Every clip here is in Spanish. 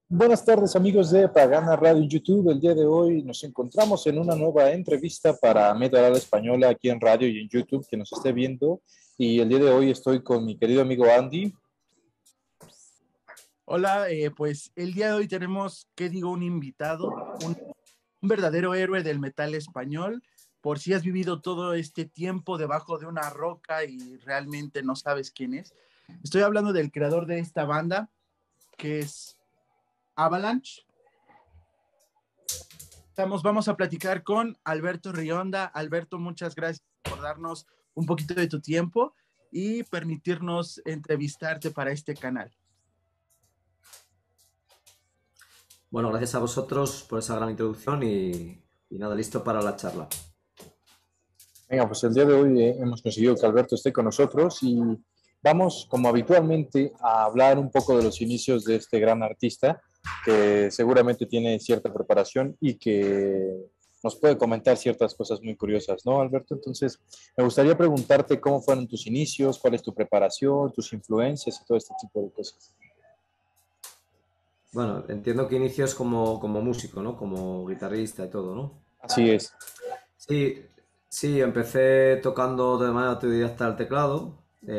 Buenas tardes amigos de Pagana Radio en YouTube. El día de hoy nos encontramos en una nueva entrevista para Media Hora Española aquí en radio y en YouTube, que nos esté viendo. Y el día de hoy estoy con mi querido amigo Andy. Hola, pues el día de hoy tenemos, ¿qué digo? Un invitado, un verdadero héroe del metal español. Por si has vivido todo este tiempo debajo de una roca y realmente no sabes quién es. Estoy hablando del creador de esta banda, que es Avalanche. Vamos a platicar con Alberto Rionda. Alberto, muchas gracias por darnos un poquito de tu tiempo y permitirnos entrevistarte para este canal. Bueno, gracias a vosotros por esa gran introducción y nada, listo para la charla. Venga, pues el día de hoy hemos conseguido que Alberto esté con nosotros y vamos, como habitualmente, a hablar un poco de los inicios de este gran artista que seguramente tiene cierta preparación y que nos puede comentar ciertas cosas muy curiosas, ¿no, Alberto? Entonces, me gustaría preguntarte cómo fueron tus inicios, cuál es tu preparación, tus influencias y todo este tipo de cosas. Bueno, entiendo que inicios como músico, ¿no? Como guitarrista y todo, ¿no? Así es. Sí, sí, empecé tocando de manera autodidacta el teclado.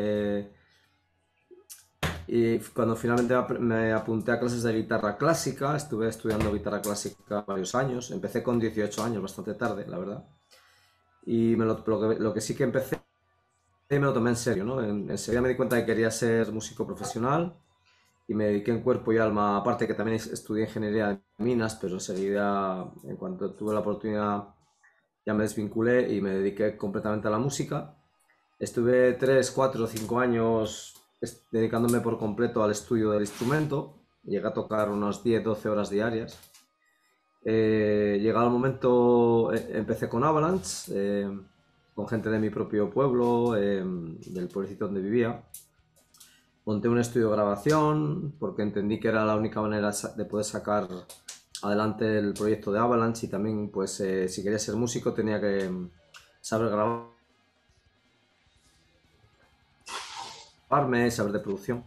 Y cuando finalmente me apunté a clases de guitarra clásica, estuve estudiando guitarra clásica varios años. Empecé con 18 años, bastante tarde, la verdad. Y lo que sí que empecé, me lo tomé en serio, ¿no? Enseguida me di cuenta que quería ser músico profesional y me dediqué en cuerpo y alma. Aparte que también estudié ingeniería de minas, pero enseguida, en cuanto tuve la oportunidad, ya me desvinculé y me dediqué completamente a la música. Estuve 3, 4, 5 años dedicándome por completo al estudio del instrumento. Llegué a tocar unas 10, 12 horas diarias. Llegado el momento, empecé con Avalanche, con gente de mi propio pueblo, del pueblecito donde vivía. Monté un estudio de grabación porque entendí que era la única manera de poder sacar adelante el proyecto de Avalanche y también, pues, si quería ser músico tenía que saber grabarme, saber de producción.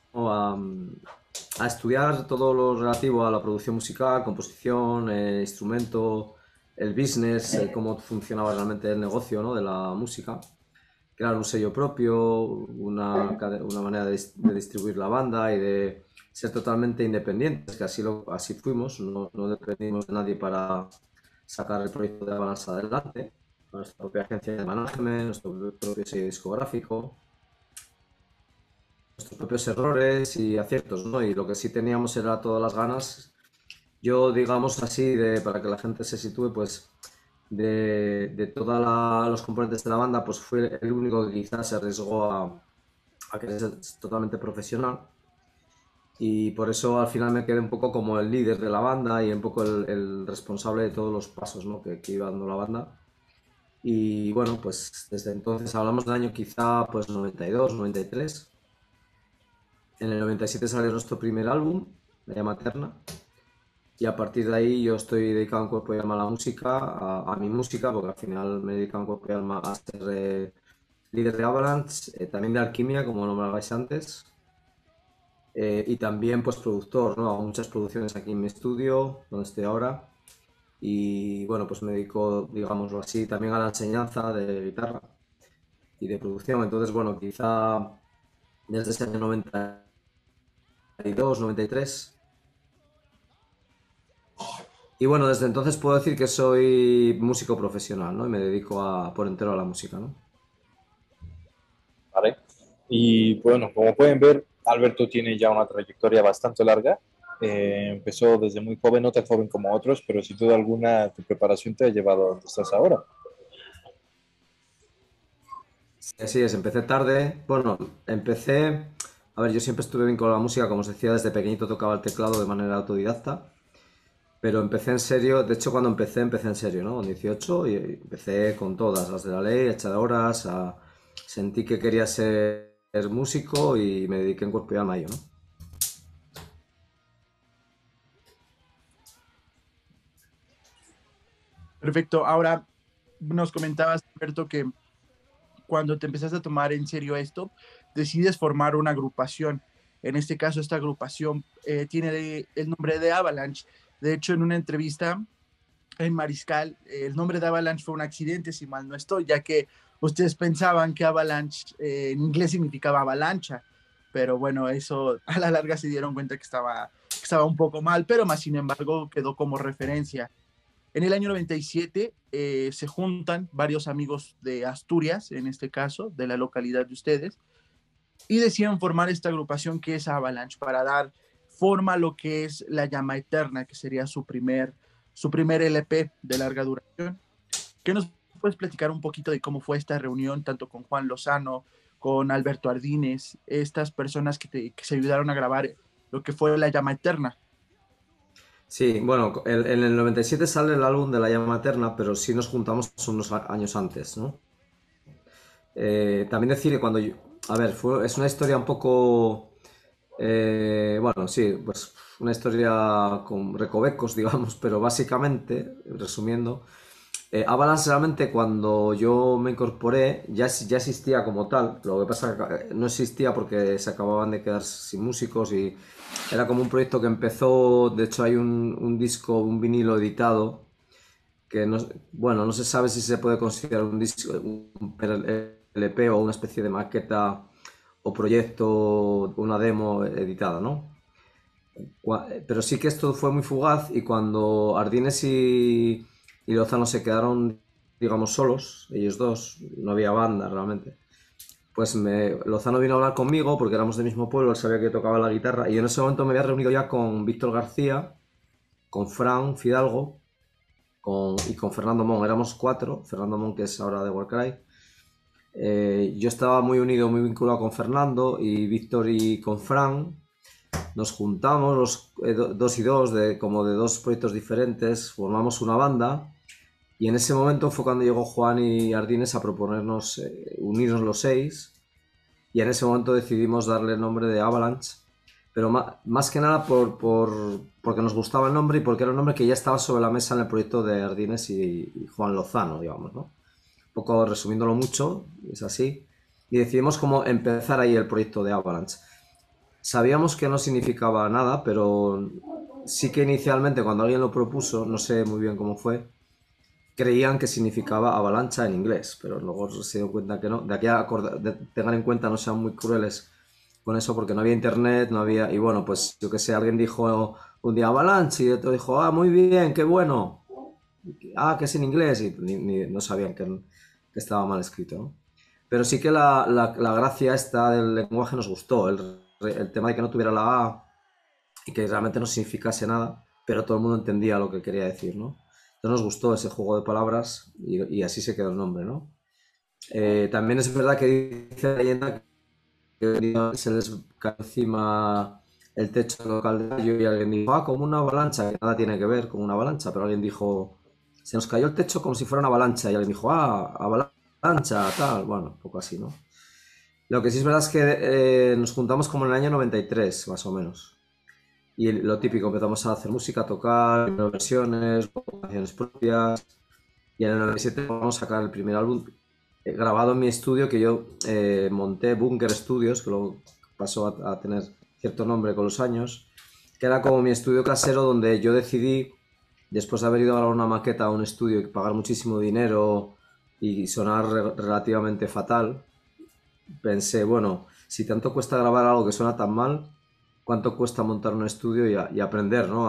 A estudiar todo lo relativo a la producción musical, composición, instrumento, el business, cómo funcionaba realmente el negocio, ¿no? De la música. Crear un sello propio, una manera de distribuir la banda y de ser totalmente independientes, que así fuimos, no dependimos de nadie para sacar el proyecto de Avalanche adelante. Nuestra propia agencia de management, nuestro propio sello discográfico, nuestros propios errores y aciertos, ¿no? Y lo que sí teníamos era todas las ganas. Yo, digamos así, para que la gente se sitúe, pues de todos los componentes de la banda, pues fue el único que quizás se arriesgó a querer ser totalmente profesional. Y por eso al final me quedé un poco como el líder de la banda y un poco el responsable de todos los pasos, ¿no? que iba dando la banda. Y bueno, pues desde entonces hablamos del año quizá pues 92, 93. En el 97 salió nuestro primer álbum, La Materna. Y a partir de ahí yo estoy dedicado en cuerpo y alma a la música, a mi música, porque al final me he dedicado en cuerpo y alma a ser líder de Avalanche, también de Alquimia, como nombrabais antes, y también pues productor, ¿no? Hago muchas producciones aquí en mi estudio, donde estoy ahora, y bueno, pues me dedico, digámoslo así, también a la enseñanza de guitarra y de producción. Entonces, bueno, quizá desde ese año 92, 93. Y bueno, desde entonces puedo decir que soy músico profesional, ¿no? Y me dedico por entero a la música, ¿no? Vale. Y bueno, como pueden ver, Alberto tiene ya una trayectoria bastante larga. Empezó desde muy joven, no tan joven como otros, pero sin duda alguna tu preparación te ha llevado a donde estás ahora. Así es, empecé tarde. Bueno, empecé... A ver, yo siempre estuve bien con la música, como os decía, desde pequeñito tocaba el teclado de manera autodidacta. Pero empecé en serio, de hecho cuando empecé en serio, ¿no? Con 18 y empecé con todas, las de la ley, a echar horas, sentí que quería ser músico y me dediqué en cuerpo y alma a ello, ¿no? Perfecto. Ahora nos comentabas, Alberto, que cuando te empezaste a tomar en serio esto, decides formar una agrupación. En este caso, esta agrupación tiene el nombre de Avalanche. De hecho, en una entrevista en Mariscal, el nombre de Avalanche fue un accidente, si mal no estoy, ya que ustedes pensaban que Avalanche en inglés significaba avalancha, pero bueno, eso a la larga se dieron cuenta que estaba un poco mal, pero más sin embargo quedó como referencia. En el año 97 se juntan varios amigos de Asturias, en este caso, de la localidad de ustedes, y deciden formar esta agrupación que es Avalanche para dar forma a lo que es La Llama Eterna, que sería su primer LP de larga duración. ¿Qué nos puedes platicar un poquito de cómo fue esta reunión, tanto con Juan Lozano, con Alberto Ardínez, estas personas que se ayudaron a grabar lo que fue La Llama Eterna? Sí, bueno, en el 97 sale el álbum de La Llama Eterna, pero sí nos juntamos unos años antes, ¿no? También decir que cuando yo... A ver, es una historia un poco... bueno, sí, pues una historia con recovecos, digamos, pero básicamente, resumiendo, Avalanche realmente cuando yo me incorporé ya existía como tal, lo que pasa que no existía porque se acababan de quedar sin músicos y era como un proyecto que empezó, de hecho hay un disco, un vinilo editado, que no, bueno, no se sabe si se puede considerar un disco, un LP o una especie de maqueta o proyecto, una demo editada, ¿no? Pero sí que esto fue muy fugaz y cuando Ardines y Lozano se quedaron, digamos, solos, ellos dos, no había banda realmente, pues Lozano vino a hablar conmigo porque éramos del mismo pueblo, él sabía que tocaba la guitarra y en ese momento me había reunido ya con Víctor García, con Fran Fidalgo y con Fernando Mon, éramos cuatro, Fernando Mon que es ahora de Warcry. Yo estaba muy unido, muy vinculado con Fernando y Víctor y con Fran. Nos juntamos los dos y dos, como de dos proyectos diferentes, formamos una banda y en ese momento fue cuando llegó Juan y Ardines a proponernos unirnos los seis y en ese momento decidimos darle el nombre de Avalanche, pero más que nada porque nos gustaba el nombre y porque era un nombre que ya estaba sobre la mesa en el proyecto de Ardines y Juan Lozano, digamos, ¿no? Un poco resumiéndolo mucho, es así, y decidimos cómo empezar ahí el proyecto de Avalanche. Sabíamos que no significaba nada, pero sí que inicialmente cuando alguien lo propuso, no sé muy bien cómo fue, creían que significaba avalancha en inglés, pero luego se dieron cuenta que no. De aquí a tengan en cuenta, no sean muy crueles con eso, porque no había internet, no había... Y bueno, pues yo que sé, alguien dijo un día avalancha y otro dijo, ah, muy bien, qué bueno. Ah, que es en inglés y no sabían que estaba mal escrito, ¿no? Pero sí que la gracia esta del lenguaje nos gustó, el tema de que no tuviera la A y que realmente no significase nada, pero todo el mundo entendía lo que quería decir, ¿no? Entonces nos gustó ese juego de palabras y así se quedó el nombre, ¿no? También es verdad que dice la leyenda que se les cayó encima el techo del local de gallo y alguien dijo, ah, como una avalancha, que nada tiene que ver con una avalancha, pero alguien dijo, se nos cayó el techo como si fuera una avalancha y alguien dijo, ah, avalancha, tal, bueno, un poco así, ¿no? Lo que sí es verdad es que nos juntamos como en el año 93, más o menos. Y lo típico, empezamos a hacer música, a tocar, versiones, canciones propias. Y en el 97 vamos a sacar el primer álbum grabado en mi estudio que yo monté, Bunker Studios, que luego pasó a tener cierto nombre con los años, que era como mi estudio casero donde yo decidí, después de haber ido a grabar una maqueta a un estudio y pagar muchísimo dinero y sonar relativamente fatal, pensé, bueno, si tanto cuesta grabar algo que suena tan mal, ¿cuánto cuesta montar un estudio y aprender, ¿no?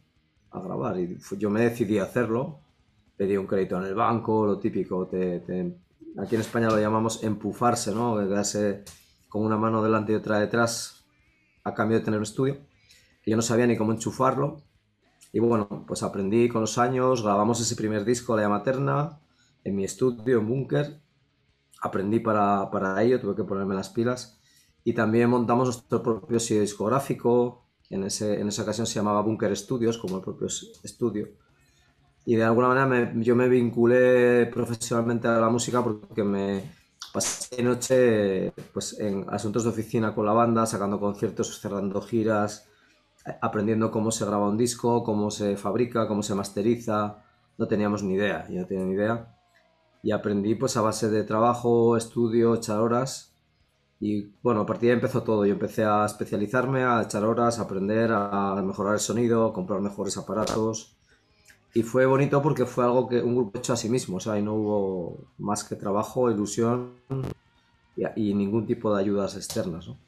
a grabar? Y yo me decidí a hacerlo, pedí un crédito en el banco, lo típico, aquí en España lo llamamos empufarse, ¿no? Quedarse con una mano delante y otra detrás a cambio de tener un estudio. Y yo no sabía ni cómo enchufarlo. Y bueno, pues aprendí con los años, grabamos ese primer disco, La Llama Eterna, en mi estudio, en Búnker. Aprendí para ello, tuve que ponerme las pilas. Y también montamos nuestro propio sello discográfico. En esa ocasión se llamaba Bunker Studios, como el propio estudio. Y de alguna manera yo me vinculé profesionalmente a la música porque me pasé noche pues, en asuntos de oficina con la banda, sacando conciertos, cerrando giras, aprendiendo cómo se graba un disco, cómo se fabrica, cómo se masteriza. No teníamos ni idea, yo no tenía ni idea. Y aprendí pues a base de trabajo, estudio, echar horas Y bueno, a partir de ahí empezó todo. Yo empecé a especializarme, a echar horas, a aprender, a mejorar el sonido, a comprar mejores aparatos. Y fue bonito porque fue algo que un grupo hecho a sí mismo, o sea, y no hubo más que trabajo, ilusión y ningún tipo de ayudas externas, ¿no?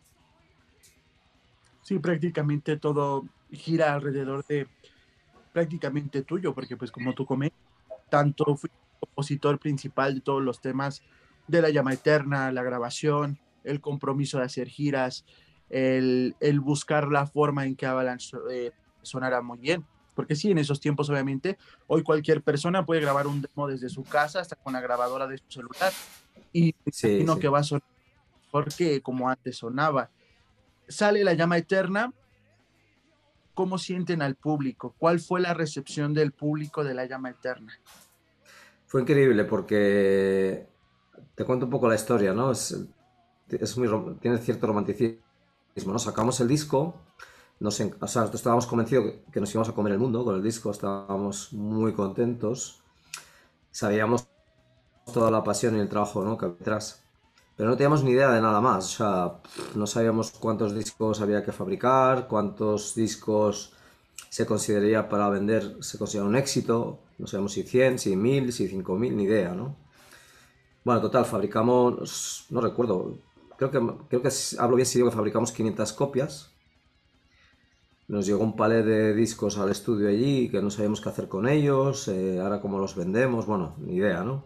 Sí, prácticamente todo gira alrededor de prácticamente tuyo, porque pues como tú comentas, tanto fui compositor principal de todos los temas de La Llama Eterna, la grabación, el compromiso de hacer giras, el buscar la forma en que Avalanche sonara muy bien. Porque sí, en esos tiempos, obviamente, hoy cualquier persona puede grabar un demo desde su casa hasta con la grabadora de su celular. Y me Sí, imagino sí. que va a sonar mejor que como antes sonaba. Sale La Llama Eterna. ¿Cómo sienten al público? ¿Cuál fue la recepción del público de La Llama Eterna? Fue increíble porque te cuento un poco la historia, ¿no? Tiene cierto romanticismo, ¿no? Sacamos el disco, o sea, nosotros estábamos convencidos que nos íbamos a comer el mundo con el disco, estábamos muy contentos, sabíamos toda la pasión y el trabajo, ¿no?, que había detrás. Pero no teníamos ni idea de nada más, o sea, no sabíamos cuántos discos había que fabricar, cuántos discos se consideraría para vender, se considera un éxito, no sabemos si 100, si 1000, si 5000, ni idea, ¿no? Bueno, total, fabricamos, no recuerdo, creo que hablo bien si digo que fabricamos 500 copias. Nos llegó un palet de discos al estudio allí, que no sabíamos qué hacer con ellos, ahora cómo los vendemos, bueno, ni idea, ¿no?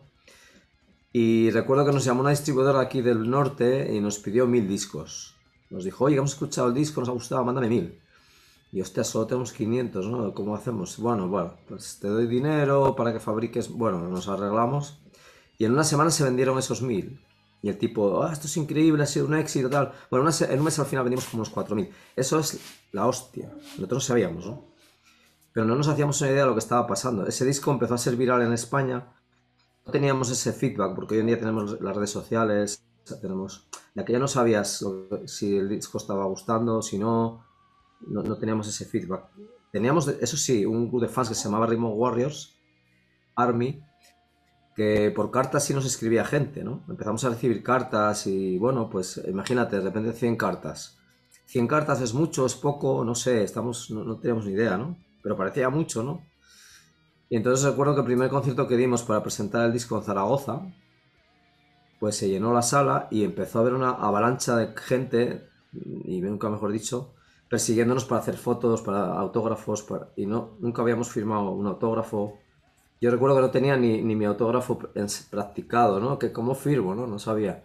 Y recuerdo que nos llamó una distribuidora aquí del norte y nos pidió 1000 discos. Nos dijo, oye, hemos escuchado el disco, nos ha gustado, mándame 1000. Y hostia, solo tenemos 500, ¿no? ¿Cómo hacemos? Bueno, pues te doy dinero para que fabriques. Bueno, nos arreglamos. Y en una semana se vendieron esos 1000. Y el tipo, esto es increíble, ha sido un éxito, tal. Bueno, en un mes al final vendimos como unos 4000. Eso es la hostia. Nosotros sabíamos, ¿no? Pero no nos hacíamos una idea de lo que estaba pasando. Ese disco empezó a ser viral en España. No teníamos ese feedback, porque hoy en día tenemos las redes sociales, tenemos... De aquella no sabías si el disco estaba gustando, si no teníamos ese feedback. Teníamos, eso sí, un grupo de fans que se llamaba Rainbow Warriors, Army, que por cartas sí nos escribía gente, ¿no? Empezamos a recibir cartas y, bueno, pues imagínate, de repente 100 cartas. 100 cartas es mucho, es poco, no sé, no teníamos ni idea, ¿no? Pero parecía mucho, ¿no? Y entonces recuerdo que el primer concierto que dimos para presentar el disco en Zaragoza, pues se llenó la sala y empezó a haber una avalancha de gente, y nunca mejor dicho, persiguiéndonos para hacer fotos, para autógrafos, y nunca habíamos firmado un autógrafo. Yo recuerdo que no tenía ni mi autógrafo practicado, ¿no? Que cómo firmo, ¿no? No sabía.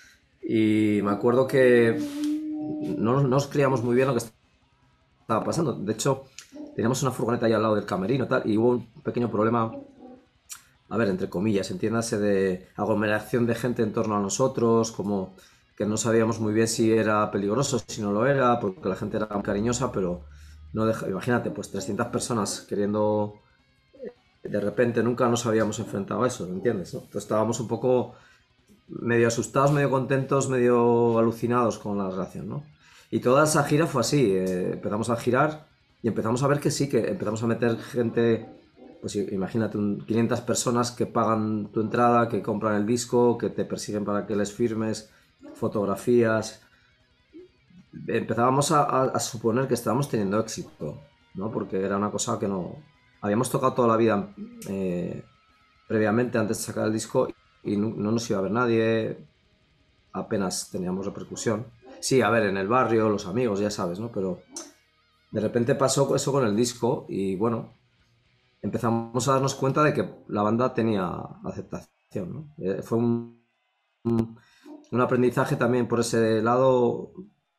Y me acuerdo que no nos creíamos muy bien lo que estaba pasando. De hecho, teníamos una furgoneta ahí al lado del camerino tal, y hubo un pequeño problema, a ver, entre comillas, entiéndase, de aglomeración de gente en torno a nosotros, como que no sabíamos muy bien si era peligroso, si no lo era, porque la gente era muy cariñosa, pero no imagínate, pues 300 personas queriendo, de repente nunca nos habíamos enfrentado a eso, ¿entiendes? ¿No? Entonces estábamos un poco medio asustados, medio contentos, medio alucinados con la relación, ¿no? Y toda esa gira fue así, empezamos a girar y empezamos a ver que sí, que empezamos a meter gente, pues imagínate, 500 personas que pagan tu entrada, que compran el disco, que te persiguen para que les firmes, fotografías. Empezábamos a suponer que estábamos teniendo éxito, ¿no? Porque era una cosa que no... Habíamos tocado toda la vida previamente, antes de sacar el disco, y no nos iba a ver nadie, apenas teníamos repercusión. Sí, a ver, en el barrio, los amigos, ya sabes, ¿no? Pero de repente pasó eso con el disco y bueno, empezamos a darnos cuenta de que la banda tenía aceptación, ¿no? Fue un aprendizaje también por ese lado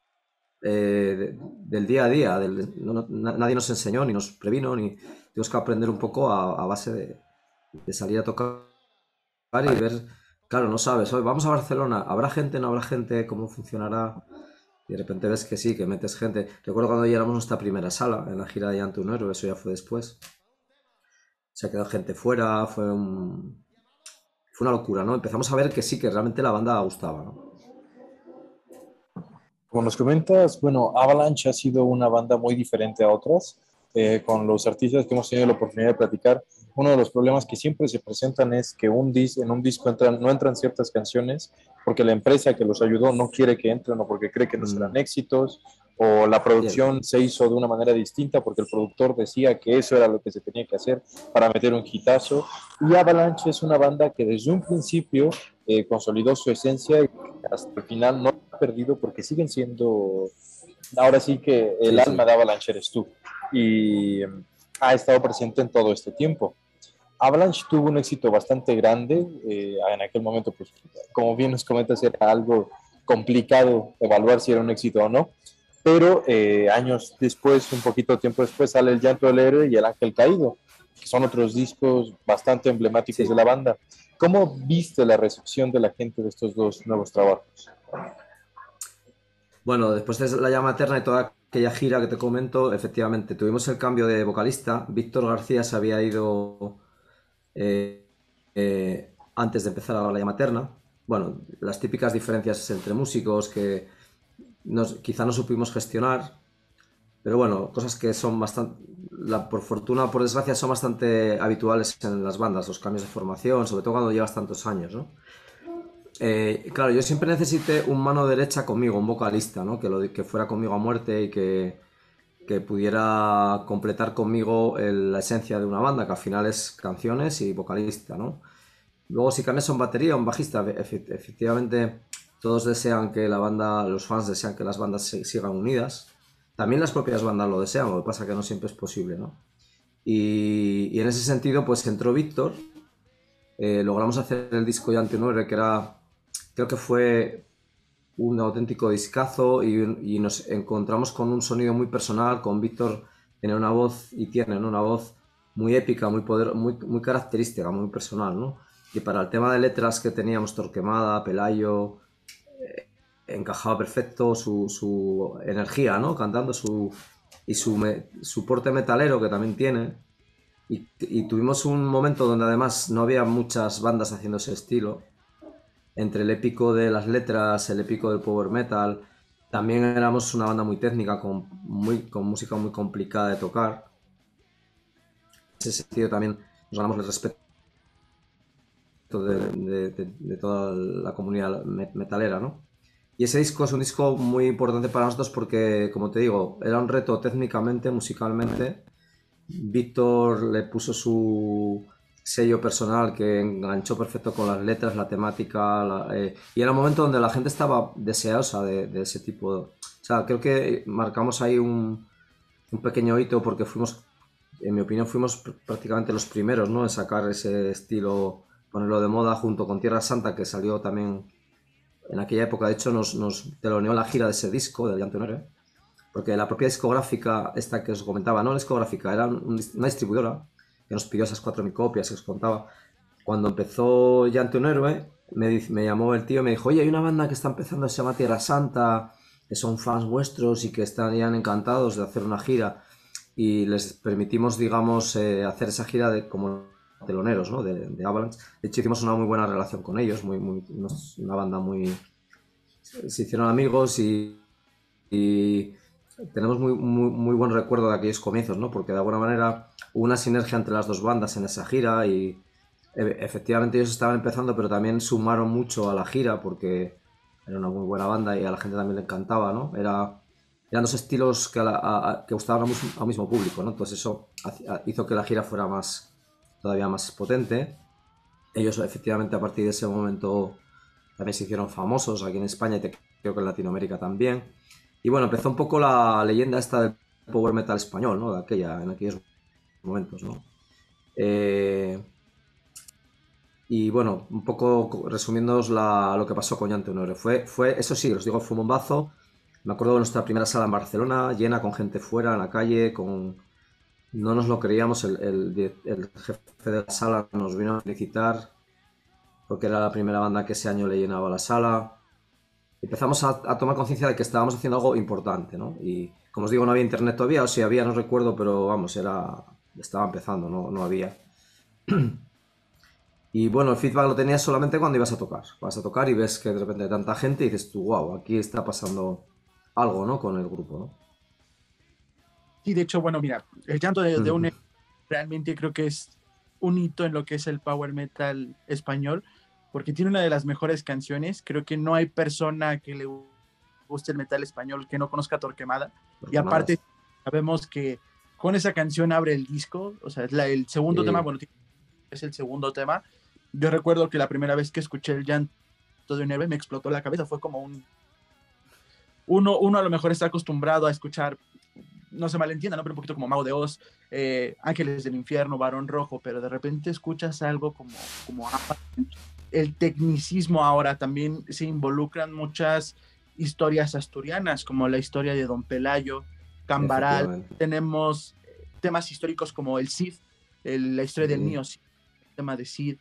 del día a día. Nadie nos enseñó, ni nos previno, ni tuvimos que aprender un poco a base de salir a tocar y ver, claro, no sabes, hoy vamos a Barcelona, ¿habrá gente, no habrá gente? ¿Cómo funcionará? Y de repente ves que sí, que metes gente. Recuerdo cuando llegamos a nuestra primera sala en la gira de Llanto un Héroe, eso ya fue después. Se ha quedado gente fuera, fue una locura, ¿no? Empezamos a ver que sí, que realmente la banda gustaba, ¿no? Como nos comentas, bueno, Avalanche ha sido una banda muy diferente a otras. Con los artistas que hemos tenido la oportunidad de platicar, uno de los problemas que siempre se presentan es que en un disco no entran ciertas canciones porque la empresa que los ayudó no quiere que entren o porque cree que no serán éxitos, o la Bien, producción se hizo de una manera distinta porque el productor decía que eso era lo que se tenía que hacer para meter un hitazo. Y Avalanche es una banda que desde un principio consolidó su esencia y hasta el final no ha perdido porque siguen siendo, ahora sí que el sí, alma sí. de Avalanche eres tú. Y ha estado presente en todo este tiempo. Avalanche tuvo un éxito bastante grande. En aquel momento, pues, como bien nos comentas, era algo complicado evaluar si era un éxito o no. Pero años después, un poquito tiempo después, sale El Llanto del Héroe y El Ángel Caído, que son otros discos bastante emblemáticos de Sí. la banda. ¿Cómo viste la recepción de la gente de estos dos nuevos trabajos? Bueno, después de La Llama Eterna y toda aquella gira que te comento, efectivamente, tuvimos el cambio de vocalista. Víctor García se había ido eh, antes de empezar a La Llama Eterna. Bueno, las típicas diferencias entre músicos que quizá no supimos gestionar, pero bueno, cosas que son bastante, por fortuna o por desgracia, son bastante habituales en las bandas, los cambios de formación, sobre todo cuando llevas tantos años, ¿no? Claro, yo siempre necesité un mano derecha conmigo, un vocalista, ¿no? Que fuera conmigo a muerte y que pudiera completar conmigo la esencia de una banda, que al final es canciones y vocalista, ¿no? Luego, si cambias un batería o un bajista, efectivamente todos desean que la banda, los fans desean que las bandas sigan unidas. También las propias bandas lo desean, lo que pasa que no siempre es posible, ¿no? Y en ese sentido, pues entró Víctor, logramos hacer el disco ya Anti-9, que era, creo que fue un auténtico discazo y nos encontramos con un sonido muy personal, con Víctor tiene una voz y tiene, ¿no?, una voz muy épica, muy característica, muy personal, ¿no? Y para el tema de letras que teníamos, Torquemada, Pelayo, encajaba perfecto su energía, ¿no? Cantando su porte metalero que también tiene. Y tuvimos un momento donde además no había muchas bandas haciendo ese estilo. Entre el épico de las letras, el épico del power metal, también éramos una banda muy técnica, con música muy complicada de tocar. En ese sentido también nos ganamos el respeto de toda la comunidad metalera, ¿no? Y ese disco es un disco muy importante para nosotros porque, como te digo, era un reto técnicamente, musicalmente. Víctor le puso su sello personal que enganchó perfecto con las letras, la temática, y era un momento donde la gente estaba deseosa de ese tipo. O sea, creo que marcamos ahí un pequeño hito porque fuimos, en mi opinión, fuimos prácticamente los primeros, ¿no?, en sacar ese estilo, ponerlo de moda junto con Tierra Santa, que salió también en aquella época. De hecho, nos teloneó la gira de ese disco, del Llanto Nere, porque la propia discográfica, esta que os comentaba, no la discográfica, era una distribuidora que nos pidió esas 4.000 copias que os contaba. Cuando empezó Llanto un Héroe, me llamó el tío y me dijo: oye, hay una banda que está empezando, se llama Tierra Santa, que son fans vuestros y que estarían encantados de hacer una gira. Y les permitimos, digamos, hacer esa gira como teloneros, ¿no?, de Avalanche. De hecho, hicimos una muy buena relación con ellos, una banda muy... Se hicieron amigos y tenemos muy buen recuerdo de aquellos comienzos, ¿no? Porque de alguna manera hubo una sinergia entre las dos bandas en esa gira y efectivamente ellos estaban empezando, pero también sumaron mucho a la gira porque era una muy buena banda y a la gente también le encantaba, ¿no? Eran dos estilos que gustaban a un mismo público, ¿no? Entonces eso hizo que la gira fuera todavía más potente. Ellos efectivamente a partir de ese momento también se hicieron famosos aquí en España y creo que en Latinoamérica también. Y bueno, empezó un poco la leyenda esta del power metal español, ¿no? En aquellos momentos, ¿no? Y bueno, un poco resumiéndoos lo que pasó con Llanto Honore. Eso sí, os digo, fue un bombazo. Me acuerdo de nuestra primera sala en Barcelona, llena, con gente fuera, en la calle, no nos lo creíamos. El jefe de la sala nos vino a felicitar porque era la primera banda que ese año le llenaba la sala. Empezamos a tomar conciencia de que estábamos haciendo algo importante, ¿no? Y como os digo, no había internet todavía, o si había, no recuerdo, pero vamos, estaba empezando, no había. Y bueno, el feedback lo tenías solamente cuando ibas a tocar. Vas a tocar y ves que de repente hay tanta gente y dices tú: wow, aquí está pasando algo, ¿no?, con el grupo, ¿no? Sí, de hecho, bueno, mira, el llanto de un realmente creo que es un hito en lo que es el power metal español, porque tiene una de las mejores canciones. Creo que no hay persona que le guste el metal español que no conozca Torquemada. Y aparte, sabemos que con esa canción abre el disco, o sea, es el segundo tema, bueno, es el segundo tema. Yo recuerdo que la primera vez que escuché el llanto de un héroe me explotó la cabeza, fue como uno a lo mejor está acostumbrado a escuchar, no se malentienda, ¿no? Pero un poquito como Mago de Oz, Ángeles del Infierno, Barón Rojo, pero de repente escuchas algo como el tecnicismo. Ahora también se involucran muchas historias asturianas, como la historia de Don Pelayo, Cambaral, tenemos temas históricos como el Cid, la historia del Nio Cid, el tema de Cid,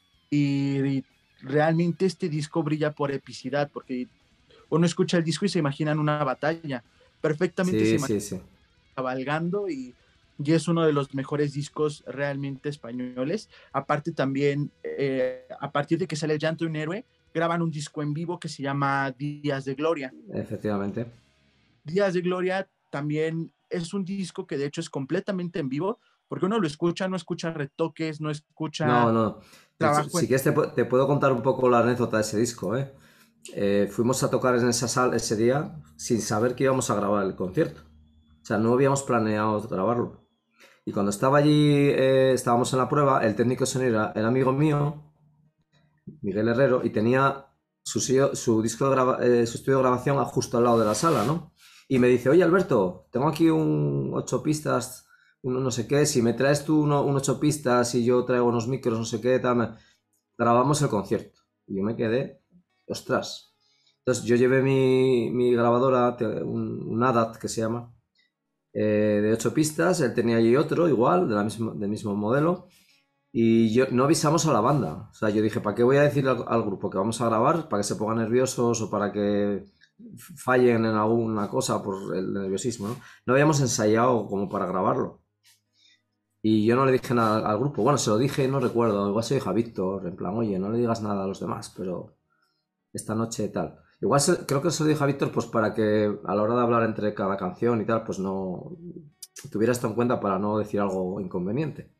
y realmente este disco brilla por epicidad, porque uno escucha el disco y se imaginan una batalla, perfectamente se imagina cabalgando, y es uno de los mejores discos realmente españoles. Aparte también, a partir de que sale El llanto de un héroe, graban un disco en vivo que se llama Días de Gloria. Efectivamente. Días de Gloria también es un disco que de hecho es completamente en vivo, porque uno lo escucha, no escucha retoques, no escucha... No. Si quieres te puedo contar un poco la anécdota de ese disco, ¿eh? Fuimos a tocar en esa sala ese día sin saber que íbamos a grabar el concierto. O sea, no habíamos planeado grabarlo. Y cuando estaba allí, estábamos en la prueba, el técnico de sonido era amigo mío, Miguel Herrero, y tenía su disco su estudio de grabación justo al lado de la sala, ¿no? Y me dice, oye Alberto, tengo aquí un 8 pistas, no sé qué, si me traes tú un 8 pistas y yo traigo unos micros, no sé qué, tal, grabamos el concierto. Y yo me quedé, ostras. Entonces yo llevé mi grabadora, un ADAT que se llama, de 8 pistas, él tenía allí otro igual, del mismo modelo, y no avisamos a la banda. O sea, yo dije, ¿para qué voy a decir al grupo que vamos a grabar? ¿Para que se pongan nerviosos o para que fallen en alguna cosa por el nerviosismo, ¿no? No habíamos ensayado como para grabarlo. Y yo no le dije nada al grupo. Bueno, se lo dije, no recuerdo, igual se lo dije a Víctor, en plan, oye, no le digas nada a los demás, pero esta noche tal. Igual creo que se lo dije a Víctor pues para que a la hora de hablar entre cada canción y tal, pues no tuviera esto en cuenta para no decir algo inconveniente.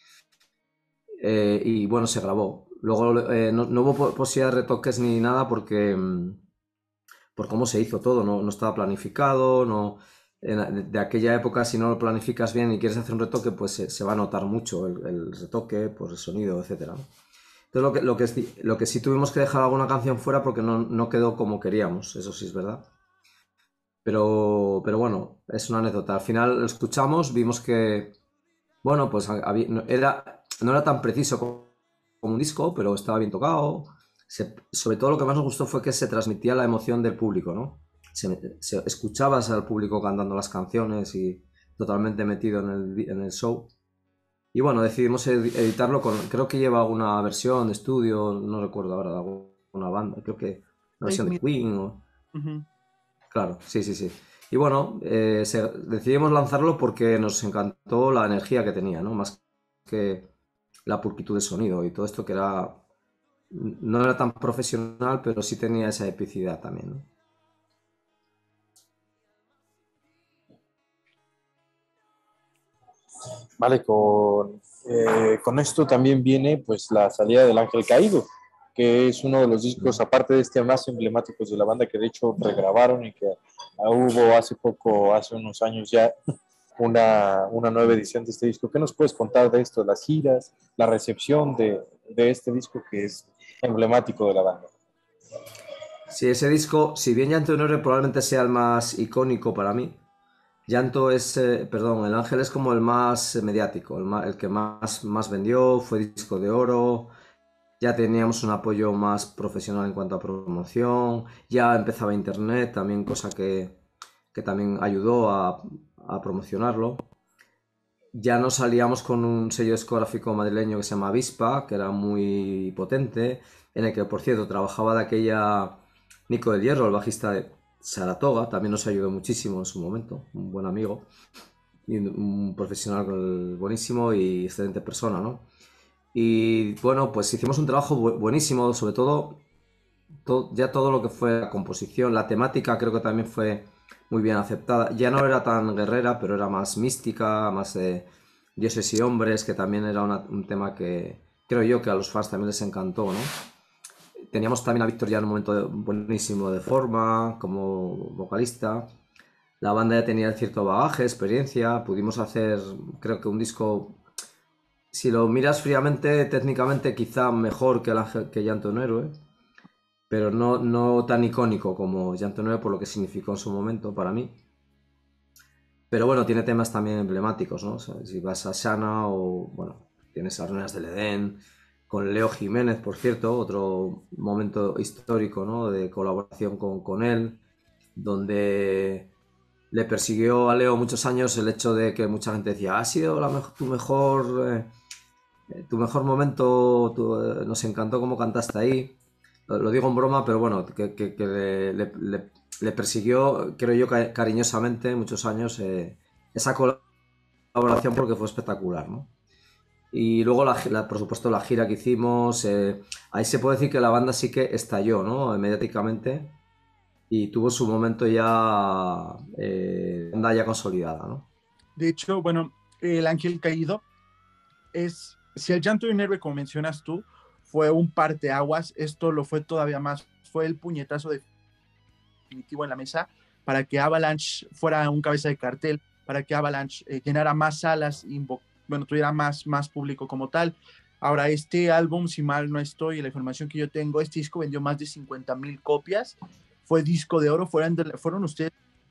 Y bueno, se grabó. Luego no hubo posibilidad de retoques ni nada porque por cómo se hizo todo, no estaba planificado, de aquella época si no lo planificas bien y quieres hacer un retoque, pues se va a notar mucho el retoque, pues el sonido, etcétera. Entonces lo que sí tuvimos que dejar alguna canción fuera porque no quedó como queríamos, eso sí es verdad. Pero bueno, es una anécdota. Al final lo escuchamos, vimos que, bueno, pues no era tan preciso como un disco, pero estaba bien tocado. Sobre todo lo que más nos gustó fue que se transmitía la emoción del público, ¿no? Escuchabas al público cantando las canciones y totalmente metido en el show. Y bueno, decidimos editarlo creo que lleva alguna versión de estudio, no recuerdo ahora, de alguna banda, creo que una versión de Queen o... Claro, sí. Y bueno, decidimos lanzarlo porque nos encantó la energía que tenía, ¿no? Más que la pulcritud de sonido y todo esto que no era tan profesional, pero sí tenía esa epicidad también, ¿no? Vale, con esto también viene pues la salida del Ángel Caído, que es uno de los discos, aparte de este, más emblemáticos de la banda, que de hecho regrabaron y que hubo hace unos años ya, una nueva edición de este disco. ¿Qué nos puedes contar de esto, las giras, la recepción de este disco que es emblemático de la banda? Sí, ese disco, si bien Llanto de un héroe probablemente sea el más icónico para mí, El Ángel es como el más mediático, el que más vendió, fue disco de oro, ya teníamos un apoyo más profesional en cuanto a promoción, ya empezaba internet también, cosa que también ayudó a promocionarlo. Ya nos salíamos con un sello discográfico madrileño que se llama Avispa, que era muy potente, en el que, por cierto, trabajaba de aquella Nico del Hierro, el bajista de Saratoga, también nos ayudó muchísimo en su momento, un buen amigo y un profesional buenísimo y excelente persona, ¿no? Y bueno, pues hicimos un trabajo buenísimo, sobre todo ya todo lo que fue la composición, la temática creo que también fue muy bien aceptada. Ya no era tan guerrera, pero era más mística, más Dioses y Hombres, que también era un tema que creo yo que a los fans también les encantó, ¿no? Teníamos también a Víctor ya en un momento buenísimo de forma, como vocalista. La banda ya tenía cierto bagaje, experiencia. Pudimos hacer, creo que un disco, si lo miras fríamente, técnicamente quizá mejor que, que Llanto de un Héroe, pero no tan icónico como Llanto de un Héroe por lo que significó en su momento para mí. Pero bueno, tiene temas también emblemáticos, ¿no? O sea, si vas a Shana o, bueno, tienes a Ruinas del Edén, con Leo Jiménez, por cierto, otro momento histórico, ¿no? De colaboración con él, donde le persiguió a Leo muchos años el hecho de que mucha gente decía, ha sido tu mejor momento, nos encantó cómo cantaste ahí. Lo digo en broma, pero bueno, que le persiguió, creo yo, cariñosamente muchos años esa colaboración porque fue espectacular, ¿no? Y luego, por supuesto, la gira que hicimos, ahí se puede decir que la banda sí que estalló, ¿no? Mediáticamente y tuvo su momento ya, banda ya consolidada, ¿no? De hecho, bueno, El Ángel Caído es, si el Llanto de un Héroe, como mencionas tú, fue un parteaguas, esto lo fue todavía más, fue el puñetazo definitivo en la mesa para que Avalanche fuera un cabeza de cartel, para que Avalanche llenara más salas, bueno, tuviera más público como tal. Ahora, este álbum, si mal no estoy, la información que yo tengo, este disco vendió más de 50,000 copias, fue disco de oro, fueron ustedes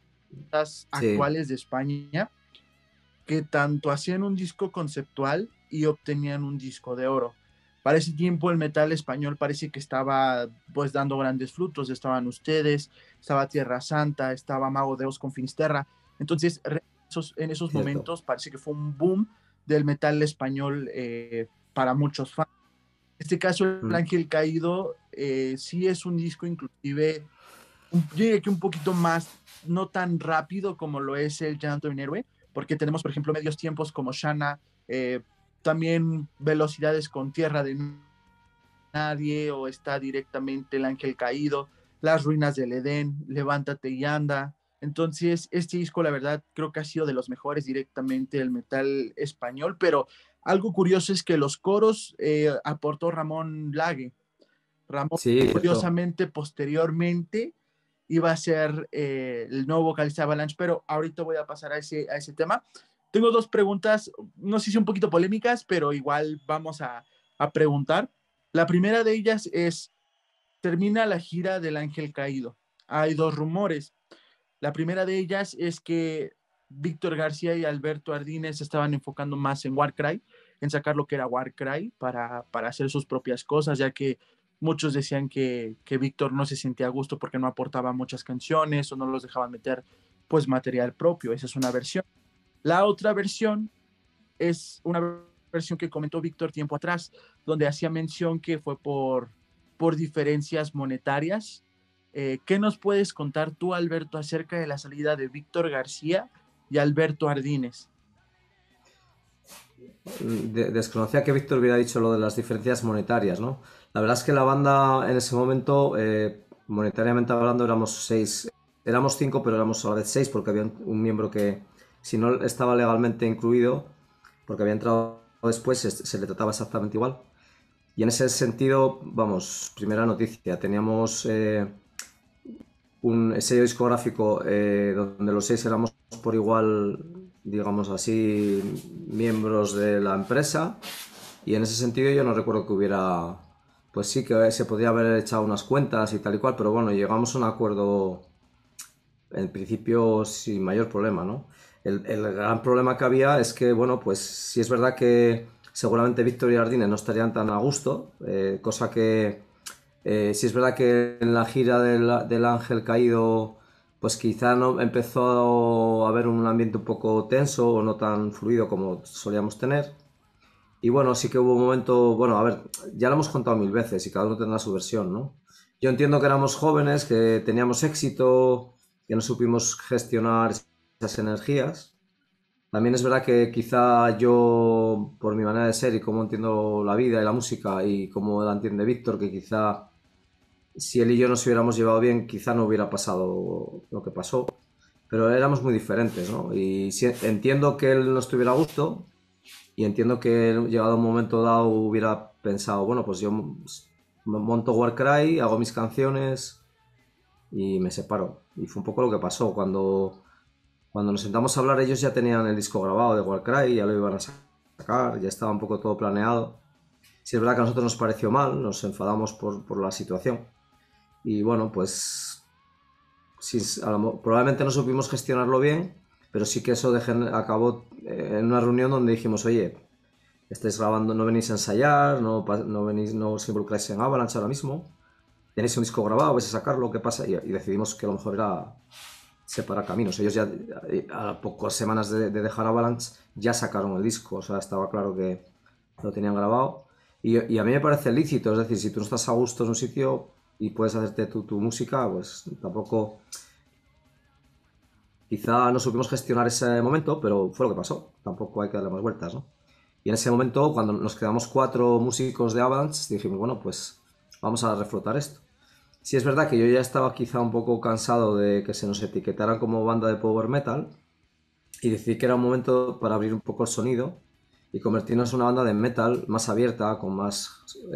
Sí, actuales de España que tanto hacían un disco conceptual y obtenían un disco de oro. Para ese tiempo el metal español parece que estaba pues dando grandes frutos, estaban ustedes, estaba Tierra Santa, estaba Mago de Oz con Finisterra. Entonces, en esos cierto. momentos parece que fue un boom del metal español para muchos fans. En este caso, El Mm. Ángel Caído sí es un disco inclusive, yo diría que un poquito más, no tan rápido como lo es el Llanto de un Héroe, porque tenemos, por ejemplo, medios tiempos como Shana, también velocidades con Tierra de Nadie, o está directamente El Ángel Caído, Las Ruinas del Edén, Levántate y Anda. Entonces, este disco, la verdad, creo que ha sido de los mejores directamente del metal español, pero algo curioso es que los coros aportó Ramón Lague. Ramón, Sí, cierto. curiosamente, posteriormente, iba a ser el nuevo vocalista de Avalanche, pero ahorita voy a pasar a ese tema. Tengo dos preguntas, no sé si un poquito polémicas, pero igual vamos a preguntar. La primera de ellas es, termina la gira del Ángel Caído. Hay dos rumores. La primera de ellas es que Víctor García y Alberto Ardínez se estaban enfocando más en Warcry, en sacar lo que era Warcry para hacer sus propias cosas, ya que muchos decían que Víctor no se sentía a gusto porque no aportaba muchas canciones o no los dejaban meter pues material propio. Esa es una versión. La otra versión es una versión que comentó Víctor tiempo atrás, donde hacía mención que fue por diferencias monetarias. ¿Qué nos puedes contar tú, Alberto, acerca de la salida de Víctor García y Alberto Ardínez? Desconocía que Víctor hubiera dicho lo de las diferencias monetarias, ¿no? La verdad es que la banda en ese momento, monetariamente hablando, éramos cinco, pero éramos a la vez seis, porque había un miembro que, si no estaba legalmente incluido, porque había entrado después, se le trataba exactamente igual. Y en ese sentido, vamos, primera noticia, teníamos un sello discográfico donde los seis éramos por igual, digamos así, miembros de la empresa. Y en ese sentido yo no recuerdo que hubiera, pues sí que se podía haber echado unas cuentas y tal y cual, pero bueno, llegamos a un acuerdo en principio sin mayor problema, ¿no? El gran problema que había es que, bueno, pues sí es verdad que seguramente Víctor y Ardine no estarían tan a gusto, cosa que sí es verdad que en la gira del Ángel Caído, pues quizá no empezó a haber un ambiente un poco tenso o no tan fluido como solíamos tener. Y bueno, sí que hubo un momento, bueno, a ver, ya lo hemos contado mil veces y cada uno tendrá su versión, ¿no? Yo entiendo que éramos jóvenes, que teníamos éxito, que no supimos gestionar esas energías. También es verdad que quizá yo, por mi manera de ser y cómo entiendo la vida y la música y cómo la entiende Víctor, que quizá si él y yo nos hubiéramos llevado bien, quizá no hubiera pasado lo que pasó. Pero éramos muy diferentes, ¿no? Y entiendo que él no estuviera a gusto, Y entiendo que llegado un momento dado hubiera pensado, bueno, pues yo monto Warcry, hago mis canciones y me separo. Y fue un poco lo que pasó. Cuando nos sentamos a hablar, ellos ya tenían el disco grabado de Warcry, ya lo iban a sacar, ya estaba un poco todo planeado. Si es verdad que a nosotros nos pareció mal, nos enfadamos por la situación. Y bueno, pues sí, probablemente no supimos gestionarlo bien, pero sí que eso acabó en una reunión donde dijimos, oye, estáis grabando, no venís a ensayar, no venís, no os involucráis en Avalanche ahora mismo, tenéis un disco grabado, vais a sacarlo, ¿qué pasa? Y decidimos que lo mejor era separar caminos. Ellos ya a pocas semanas de dejar Avalanche ya sacaron el disco, o sea, estaba claro que lo tenían grabado. Y a mí me parece lícito, es decir, si tú no estás a gusto en un sitio y puedes hacerte tu música, pues tampoco... Quizá no supimos gestionar ese momento, pero fue lo que pasó. Tampoco hay que darle más vueltas, ¿no? Y en ese momento, cuando nos quedamos 4 músicos de Avalanche, dijimos, bueno, pues vamos a reflotar esto. Sí es verdad que yo ya estaba quizá un poco cansado de que se nos etiquetaran como banda de power metal y decidí que era un momento para abrir un poco el sonido y convertirnos en una banda de metal más abierta, con más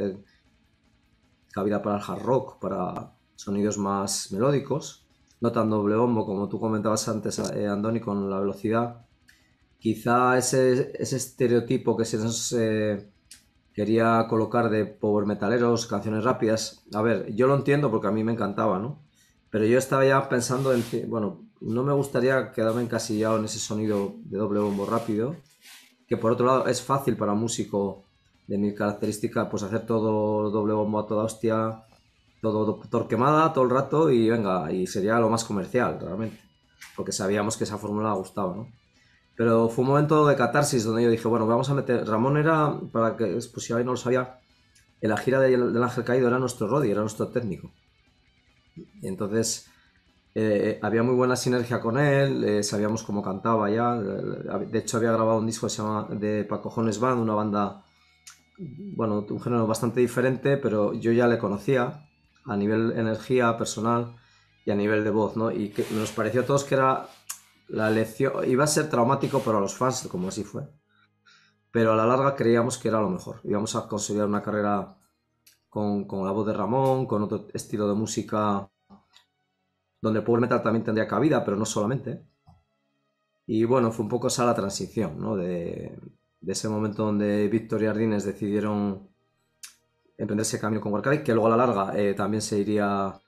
cabida para el hard rock, para sonidos más melódicos, no tan doble bombo como tú comentabas antes, Andoni, con la velocidad. Quizá ese estereotipo que se nos quería colocar de power metaleros, canciones rápidas, a ver, yo lo entiendo porque a mí me encantaba, ¿no? Pero yo estaba ya pensando en que, bueno, no me gustaría quedarme encasillado en ese sonido de doble bombo rápido, que por otro lado es fácil para un músico de mi característica, pues hacer todo doble bombo a toda hostia, todo torquemada todo el rato y venga, y sería lo más comercial realmente, porque sabíamos que esa fórmula gustaba, ¿no? Pero fue un momento de catarsis donde yo dije, bueno, vamos a meter... Ramón era, para que, pues si alguien no lo sabía, en la gira del Ángel Caído era nuestro roadie, era nuestro técnico. Y entonces había muy buena sinergia con él, sabíamos cómo cantaba ya. De hecho, había grabado un disco que se llama de Pa' Cojones Band, una banda, bueno, un género bastante diferente, pero yo ya le conocía a nivel energía personal y a nivel de voz, ¿no? Y que nos pareció a todos que era la elección, iba a ser traumático para los fans, como así fue. Pero a la larga creíamos que era lo mejor. Íbamos a conseguir una carrera con la voz de Ramón, con otro estilo de música donde el power metal también tendría cabida, pero no solamente. Y bueno, fue un poco esa la transición, ¿no? De ese momento donde Víctor y Ardines decidieron emprender ese camino con Warcry, que luego a la larga también se iría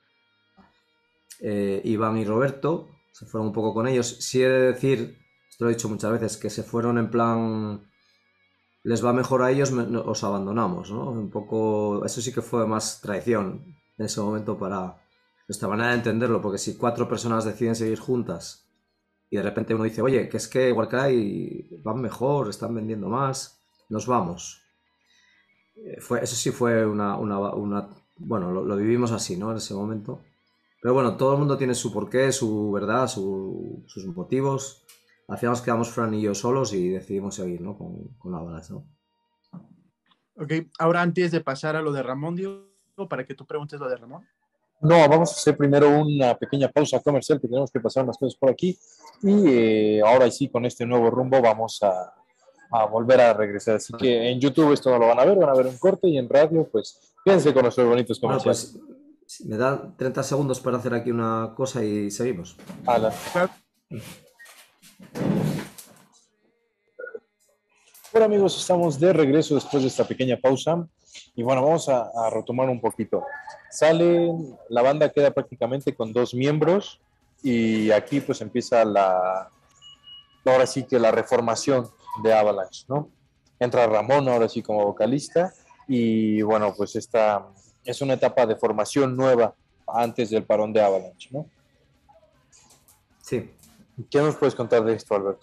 Iván y Roberto, se fueron un poco con ellos. Sí he de decir, esto lo he dicho muchas veces, que se fueron en plan les va mejor a ellos, os abandonamos, ¿no? Un poco, eso sí que fue más traición en ese momento para nuestra manera de entenderlo, porque si 4 personas deciden seguir juntas y de repente uno dice, oye, que es que Warcry van mejor, están vendiendo más, nos vamos. Eso sí fue bueno, lo vivimos así, ¿no? En ese momento. Pero bueno, todo el mundo tiene su porqué, su verdad, sus motivos. Al final nos quedamos Fran y yo solos y decidimos seguir, ¿no? Con Avalanche, ¿no? Ok, ahora antes de pasar a lo de Ramón, Diego, para que tú preguntes lo de Ramón. No, vamos a hacer primero una pequeña pausa comercial que tenemos que pasar unas cosas por aquí y ahora sí con este nuevo rumbo vamos a volver a regresar. Así que en YouTube esto no lo van a ver un corte y en radio pues quédense con nuestros bonitos Bueno, comerciales. pues me da 30 segundos para hacer aquí una cosa y seguimos. Alan. Claro. Bueno amigos, estamos de regreso después de esta pequeña pausa y bueno, vamos a retomar un poquito. La banda queda prácticamente con 2 miembros y aquí pues empieza ahora sí que la reformación de Avalanche, ¿no? Entra Ramón ahora sí como vocalista y bueno, pues esta es una etapa de formación nueva antes del parón de Avalanche, ¿no? Sí. ¿Qué nos puedes contar de esto, Alberto?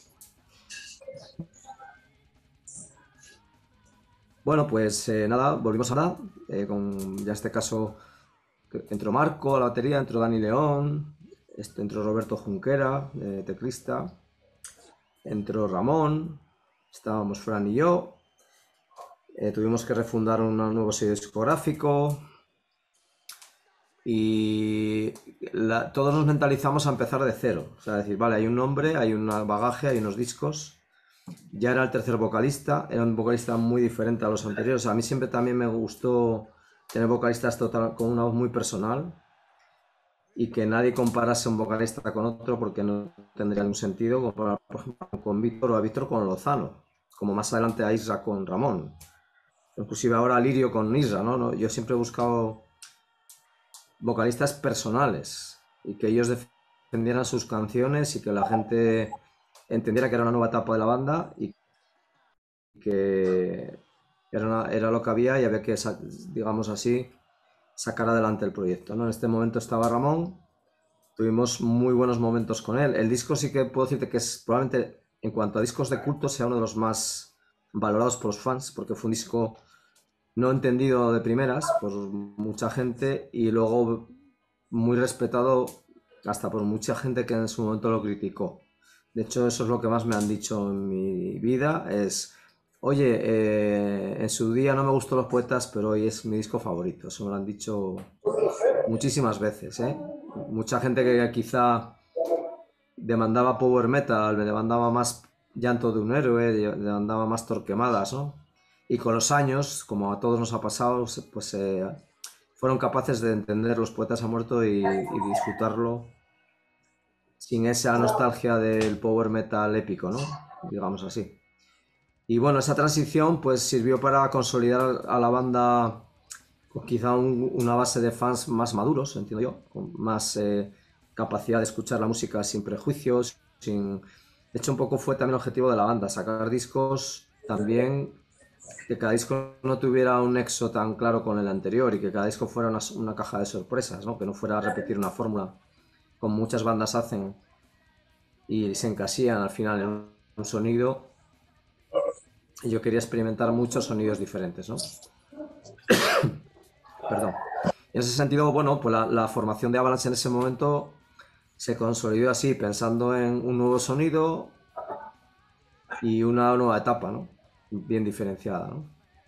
Bueno, pues nada, volvimos a hablar, con ya este caso entró Marco a la batería, entró Dani León, entró Roberto Junquera, teclista, entró Ramón, estábamos Fran y yo, tuvimos que refundar un nuevo sello discográfico y todos nos mentalizamos a empezar de cero, o sea, decir, vale, hay un nombre, hay un bagaje, hay unos discos Ya era el tercer vocalista, era un vocalista muy diferente a los anteriores. A mí siempre también me gustó tener vocalistas con una voz muy personal y que nadie comparase un vocalista con otro porque no tendría ningún sentido comparar, por ejemplo, con Víctor o a Víctor con Lozano, como más adelante a Isra con Ramón, inclusive ahora a Lirio con Isra, ¿no? Yo siempre he buscado vocalistas personales y que ellos defendieran sus canciones y que la gente entendiera que era una nueva etapa de la banda y que era lo que había y había que, digamos así, sacar adelante el proyecto, ¿no? En este momento estaba Ramón, tuvimos muy buenos momentos con él. El disco sí que puedo decirte que es probablemente, en cuanto a discos de culto, sea uno de los más valorados por los fans, porque fue un disco no entendido de primeras por mucha gente y luego muy respetado hasta por mucha gente que en su momento lo criticó. De hecho, eso es lo que más me han dicho en mi vida, es, oye, en su día no me gustó Los Poetas, pero hoy es mi disco favorito. Eso me lo han dicho muchísimas veces, ¿eh? Mucha gente que quizá demandaba power metal, me demandaba más Llanto de un héroe, demandaba más Torquemadas, ¿no? Y con los años, como a todos nos ha pasado, pues fueron capaces de entender Los Poetas han muerto y disfrutarlo sin esa nostalgia del power metal épico, ¿no? Digamos así. Y bueno, esa transición pues sirvió para consolidar a la banda con quizá una base de fans más maduros, entiendo yo, con más capacidad de escuchar la música sin prejuicios, sin... De hecho, un poco fue también el objetivo de la banda, sacar discos también, que cada disco no tuviera un nexo tan claro con el anterior y que cada disco fuera una caja de sorpresas, ¿no? Que no fuera a repetir una fórmula, como muchas bandas hacen y se encasillan al final en un sonido. Y yo quería experimentar muchos sonidos diferentes, ¿no? Perdón. En ese sentido, bueno, pues la formación de Avalanche en ese momento se consolidó así, pensando en un nuevo sonido y una nueva etapa, ¿no? Bien diferenciada, ¿no?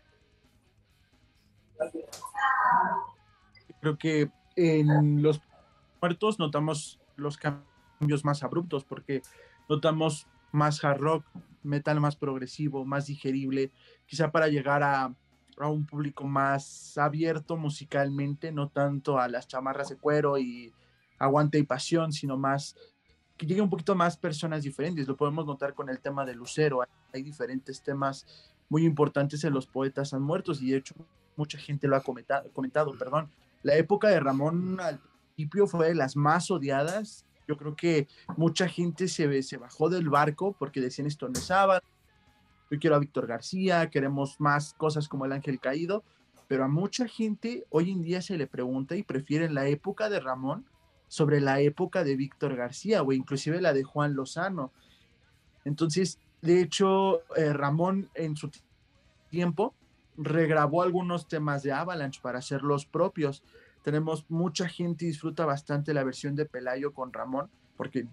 Creo que en Los Muertos notamos los cambios más abruptos porque notamos más hard rock, metal más progresivo, más digerible, quizá para llegar a un público más abierto musicalmente, no tanto a las chamarras de cuero y aguante y pasión, sino más que llegue un poquito más personas diferentes. Lo podemos notar con el tema de Lucero. Hay diferentes temas muy importantes en Los Poetas han muertos y de hecho mucha gente lo ha comentado, perdón. La época de Ramón al principio fue de las más odiadas. Yo creo que mucha gente se bajó del barco porque decían esto no es sábado, yo quiero a Víctor García, queremos más cosas como El Ángel Caído, pero a mucha gente hoy en día se le pregunta y prefieren la época de Ramón sobre la época de Víctor García o inclusive la de Juan Lozano. Entonces, de hecho, Ramón en su tiempo regrabó algunos temas de Avalanche para hacerlos propios. Tenemos mucha gente disfruta bastante la versión de Pelayo con Ramón, porque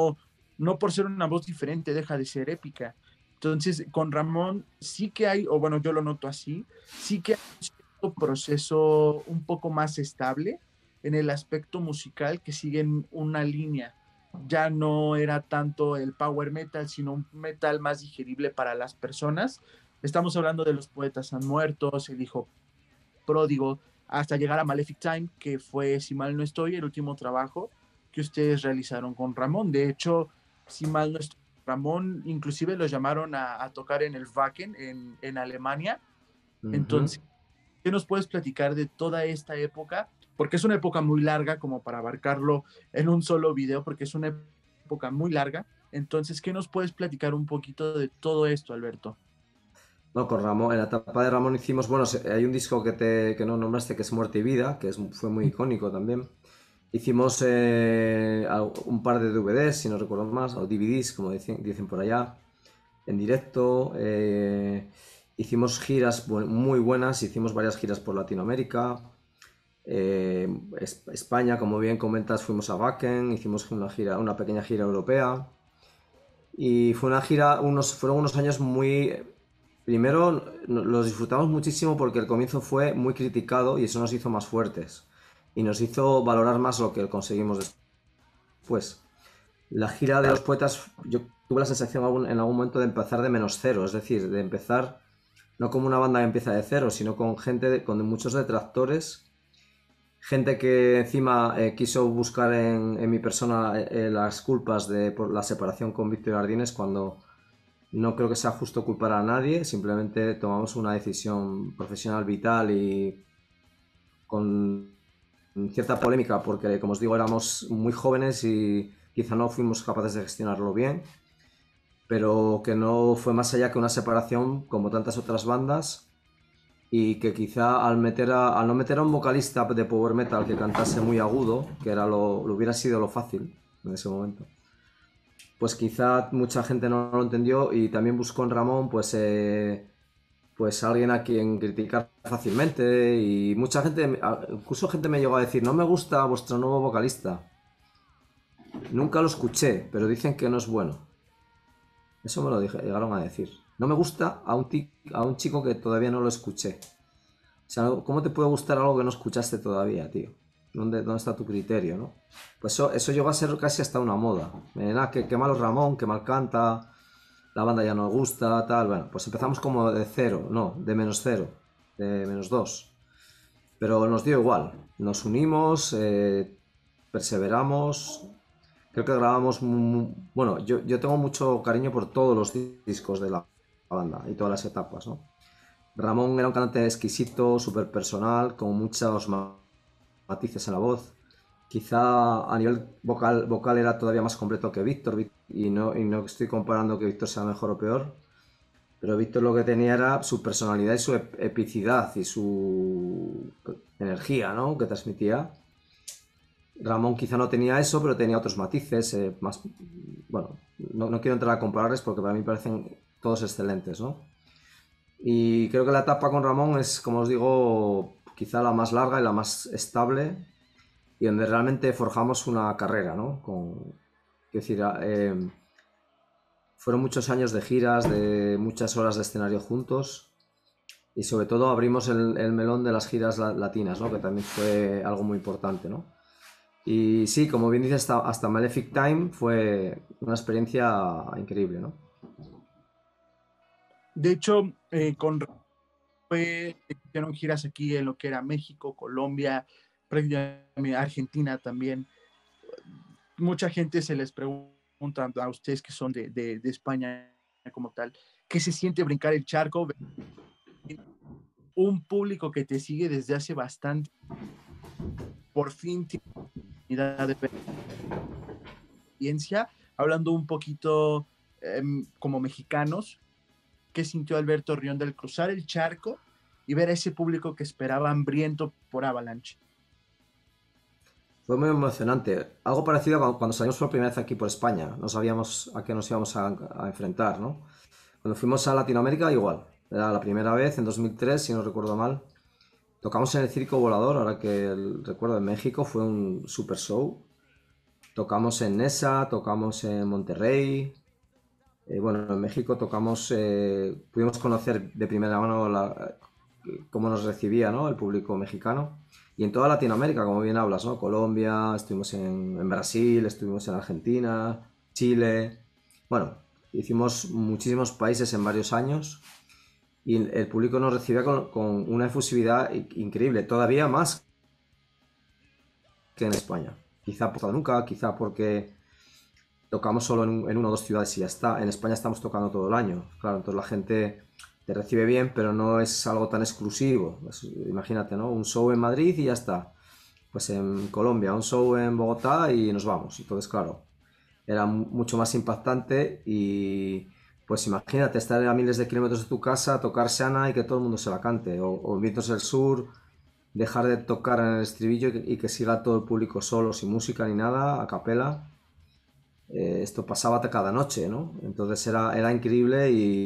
no por ser una voz diferente deja de ser épica. Entonces, con Ramón sí que hay, o bueno, yo lo noto así, sí que hay un cierto proceso un poco más estable en el aspecto musical que siguen una línea. Ya no era tanto el power metal, sino un metal más digerible para las personas. Estamos hablando de Los Poetas han muerto, El Hijo Pródigo, hasta llegar a Malefic Time, que fue, si mal no estoy, el último trabajo que ustedes realizaron con Ramón. De hecho, si mal no estoy, Ramón inclusive lo llamaron a tocar en el Wacken en Alemania. Entonces, ¿qué nos puedes platicar de toda esta época? Porque es una época muy larga como para abarcarlo en un solo video, porque es una época muy larga. Entonces, ¿qué nos puedes platicar un poquito de todo esto, Alberto? No, con Ramón, en la etapa de Ramón hicimos, bueno, hay un disco que no nombraste que es Muerte y Vida, que fue muy icónico también. Hicimos un par de DVDs, si no recuerdo más, o DVDs, como dicen por allá, en directo. Hicimos giras muy buenas, hicimos varias giras por Latinoamérica. España, como bien comentas, fuimos a Wacken, hicimos una pequeña gira europea. Y fue una gira, fueron unos años muy... Primero los disfrutamos muchísimo porque el comienzo fue muy criticado y eso nos hizo más fuertes y nos hizo valorar más lo que conseguimos después. La gira de Los Poetas, yo tuve la sensación en algún momento de empezar de menos cero, es decir, de empezar no como una banda que empieza de cero, sino con gente, con muchos detractores, gente que encima quiso buscar en mi persona las culpas por la separación con Víctor Ardines, cuando no creo que sea justo culpar a nadie, simplemente tomamos una decisión profesional vital y con cierta polémica, porque como os digo, éramos muy jóvenes y quizá no fuimos capaces de gestionarlo bien, pero que no fue más allá que una separación como tantas otras bandas, y que quizá al no meter a un vocalista de power metal que cantase muy agudo, que era lo hubiera sido lo fácil en ese momento, pues quizá mucha gente no lo entendió, y también buscó en Ramón pues alguien a quien criticar fácilmente, y mucha gente, incluso gente me llegó a decir: no me gusta vuestro nuevo vocalista, nunca lo escuché, pero dicen que no es bueno. Eso me lo llegaron a decir. No me gusta a un chico que todavía no lo escuché. O sea, ¿cómo te puede gustar algo que no escuchaste todavía, tío? ¿Dónde está tu criterio, no? Pues eso llegó a ser casi hasta una moda. Qué malo Ramón, qué mal canta, la banda ya no me gusta, tal. Bueno, pues empezamos como de cero, no, de menos cero, de menos dos. Pero nos dio igual. Nos unimos, perseveramos. Creo que grabamos... Bueno, yo tengo mucho cariño por todos los discos de la banda y todas las etapas, ¿no? Ramón era un cantante exquisito, súper personal, con muchos matices en la voz. Quizá a nivel vocal era todavía más completo que Víctor, y no estoy comparando que Víctor sea mejor o peor, pero Víctor lo que tenía era su personalidad y su epicidad y su energía, ¿no?, que transmitía. Ramón quizá no tenía eso, pero tenía otros matices, más... Bueno, no quiero entrar a compararles porque para mí parecen todos excelentes, ¿no? Y creo que la etapa con Ramón es, como os digo, quizá la más larga y la más estable, y donde realmente forjamos una carrera, ¿no? Quiero decir, fueron muchos años de giras, de muchas horas de escenario juntos, y sobre todo abrimos el melón de las giras latinas, ¿no?, que también fue algo muy importante, ¿no? Y sí, como bien dices, hasta Malefic Time fue una experiencia increíble, ¿no? De hecho, hicieron giras aquí en lo que era México, Colombia, prácticamente Argentina también. Mucha gente se les pregunta a ustedes que son de España como tal, ¿qué se siente brincar el charco? Un público que te sigue desde hace bastante, por fin tiene la oportunidad de experiencia, hablando un poquito como mexicanos, ¿qué sintió Alberto Rionda al cruzar el charco y ver a ese público que esperaba hambriento por Avalanche? Fue muy emocionante. Algo parecido a cuando salimos por primera vez aquí por España. No sabíamos a qué nos íbamos a enfrentar, ¿no? Cuando fuimos a Latinoamérica, igual. Era la primera vez, en 2003, si no recuerdo mal. Tocamos en el Circo Volador, ahora que recuerdo, en México, fue un super show. Tocamos en Nesa, tocamos en Monterrey. Bueno, en México pudimos conocer de primera mano cómo nos recibía, ¿no?, el público mexicano. Y en toda Latinoamérica, como bien hablas, ¿no? Colombia, estuvimos en Brasil, estuvimos en Argentina, Chile. Bueno, hicimos muchísimos países en varios años, y el público nos recibía con una efusividad increíble, todavía más que en España. Quizá por nunca, quizá porque tocamos solo en una o dos ciudades y ya está. En España estamos tocando todo el año. Claro, entonces la gente te recibe bien, pero no es algo tan exclusivo. Imagínate, ¿no? Un show en Madrid y ya está. Pues en Colombia, un show en Bogotá y nos vamos. Entonces, claro, era mucho más impactante, y pues imagínate estar a miles de kilómetros de tu casa, tocar Sana y que todo el mundo se la cante. O en Vientos del Sur, dejar de tocar en el estribillo y que siga todo el público solo, sin música ni nada, a capela. Esto pasaba cada noche, ¿no? Entonces era increíble,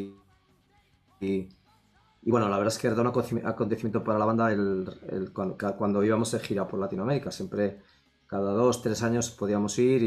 y bueno, la verdad es que era un acontecimiento para la banda cuando íbamos de gira por Latinoamérica. Siempre, cada 2, 3 años podíamos ir,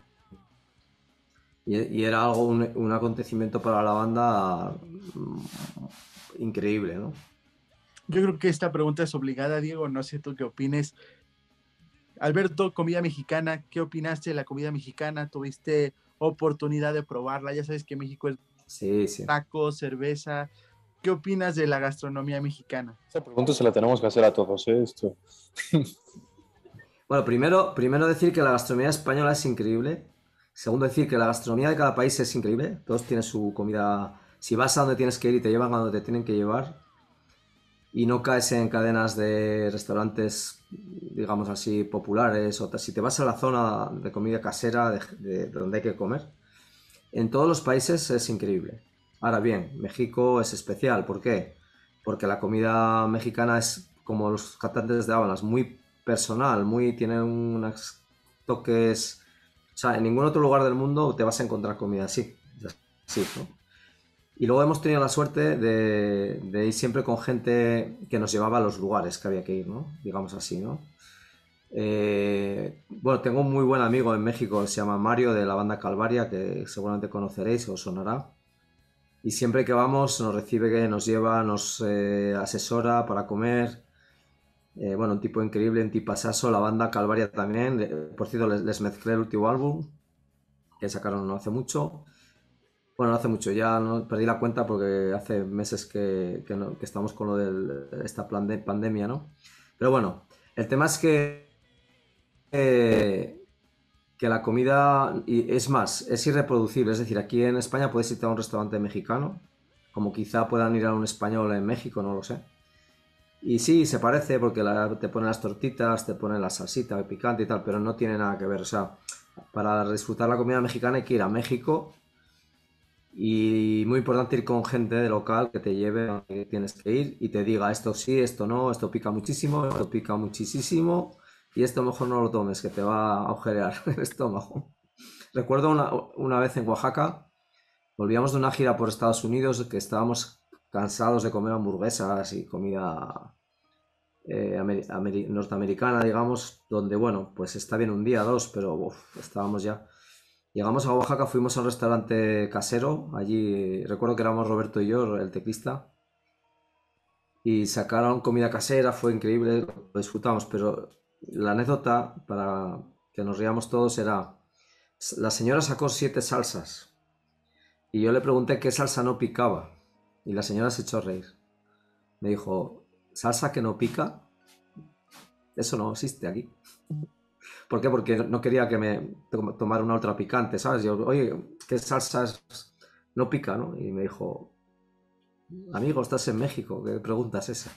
y era algo, un acontecimiento para la banda increíble, ¿no? Yo creo que esta pregunta es obligada, Diego, no sé tú qué opines. Alberto, comida mexicana, ¿qué opinaste de la comida mexicana? ¿Tuviste oportunidad de probarla. Ya sabes que México es Sí, sí. tacos, cerveza. ¿Qué opinas de la gastronomía mexicana? Esa pregunta se la tenemos que hacer a todos, ¿eh? Esto. Bueno, primero decir que la gastronomía española es increíble. Segundo decir que la gastronomía de cada país es increíble. Todos tienen su comida. Si vas a donde tienes que ir y te llevan a donde te tienen que llevar y no caes en cadenas de restaurantes, digamos así, populares, o si te vas a la zona de comida casera de donde hay que comer, en todos los países es increíble. Ahora bien, México es especial. ¿Por qué? Porque la comida mexicana es como los cantantes de Ábalas, muy personal, tiene unos toques. O sea, en ningún otro lugar del mundo te vas a encontrar comida así. Así, ¿no? Y luego hemos tenido la suerte de ir siempre con gente que nos llevaba a los lugares que había que ir, ¿no? Digamos así, ¿no? Bueno, tengo un muy buen amigo en México, se llama Mario, de la banda Calvaria, que seguramente conoceréis o os sonará. Y siempre que vamos nos recibe, que nos lleva, nos asesora para comer. Bueno, un tipo increíble, un tipasazo. La banda Calvaria también. Por cierto, les mezclé el último álbum que sacaron no hace mucho. Bueno, no hace mucho, ya no perdí la cuenta porque hace meses que estamos con lo de esta pandemia, ¿no? Pero bueno, el tema es eh, que la comida, y es más, es irreproducible. Es decir, aquí en España puedes irte a un restaurante mexicano, como quizá puedan ir a un español en México, no lo sé. Y sí, se parece porque te ponen las tortitas, te ponen la salsita, el picante y tal, pero no tiene nada que ver. O sea, para disfrutar la comida mexicana hay que ir a México y muy importante ir con gente de local que te lleve a donde tienes que ir y te diga esto sí, esto no, esto pica muchísimo y esto mejor no lo tomes, que te va a agujerear el estómago. Recuerdo una vez en Oaxaca, volvíamos de una gira por Estados Unidos que estábamos cansados de comer hamburguesas y comida norteamericana, digamos, donde, bueno, pues está bien un día, dos, pero uf, estábamos ya. Llegamos a Oaxaca, fuimos a un restaurante casero, allí recuerdo que éramos Roberto y yo, el teclista, y sacaron comida casera, fue increíble, lo disfrutamos, pero la anécdota para que nos riamos todos era, la señora sacó 7 salsas y yo le pregunté qué salsa no picaba y la señora se echó a reír. Me dijo, ¿salsa que no pica? Eso no existe aquí. ¿Por qué? Porque no quería que me tomara una otra picante, ¿sabes? Yo, oye, ¿qué salsas no pica, no? Y me dijo, amigo, estás en México, ¿qué pregunta es esa?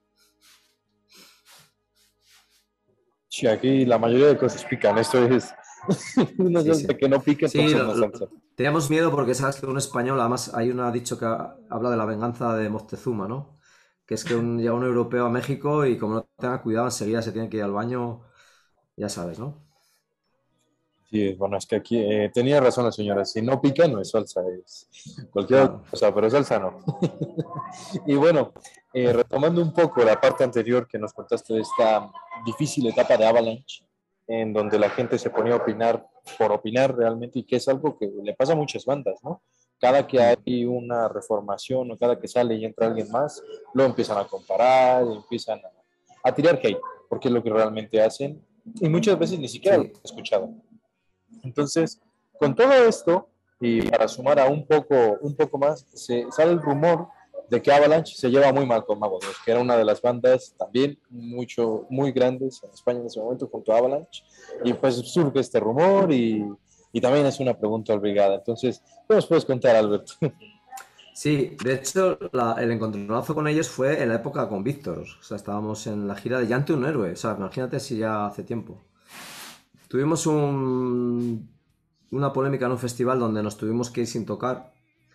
Sí, aquí la mayoría de cosas pican. Esto es una Sí, sí. salsa que no pica, Sí, entonces no es salsa. teníamos miedo porque sabes que un español, además hay un dicho que habla de la venganza de Moctezuma, ¿no? Que es que llega un europeo a México y como no tenga cuidado enseguida se tiene que ir al baño, ya sabes, ¿no? Sí, bueno, es que aquí tenía razón la señora. Si no pica, no es salsa, es cualquier otra Claro. cosa, pero salsa no. Y bueno, retomando un poco la parte anterior que nos contaste de esta difícil etapa de Avalanche, en donde la gente se ponía a opinar por opinar realmente, y que es algo que le pasa a muchas bandas, ¿no? Cada que Mm. hay una reformación o cada que sale y entra alguien más, lo empiezan a comparar, y empiezan a tirar hate, porque es lo que realmente hacen, y muchas veces ni siquiera lo han Sí, escuchado. Entonces, con todo esto, y para sumar a un poco más, se sale el rumor de que Avalanche se lleva muy mal con Mago Dios, que era una de las bandas también muy grandes en España en ese momento junto a Avalanche, y pues surge este rumor y también es una pregunta obligada. Entonces, ¿qué nos puedes contar, Alberto? sí, de hecho el encontronazo con ellos fue en la época con Víctor, o sea, estábamos en la gira de Llante un héroe, o sea, imagínate si ya hace tiempo. Tuvimos una polémica en un festival donde nos tuvimos que ir sin tocar.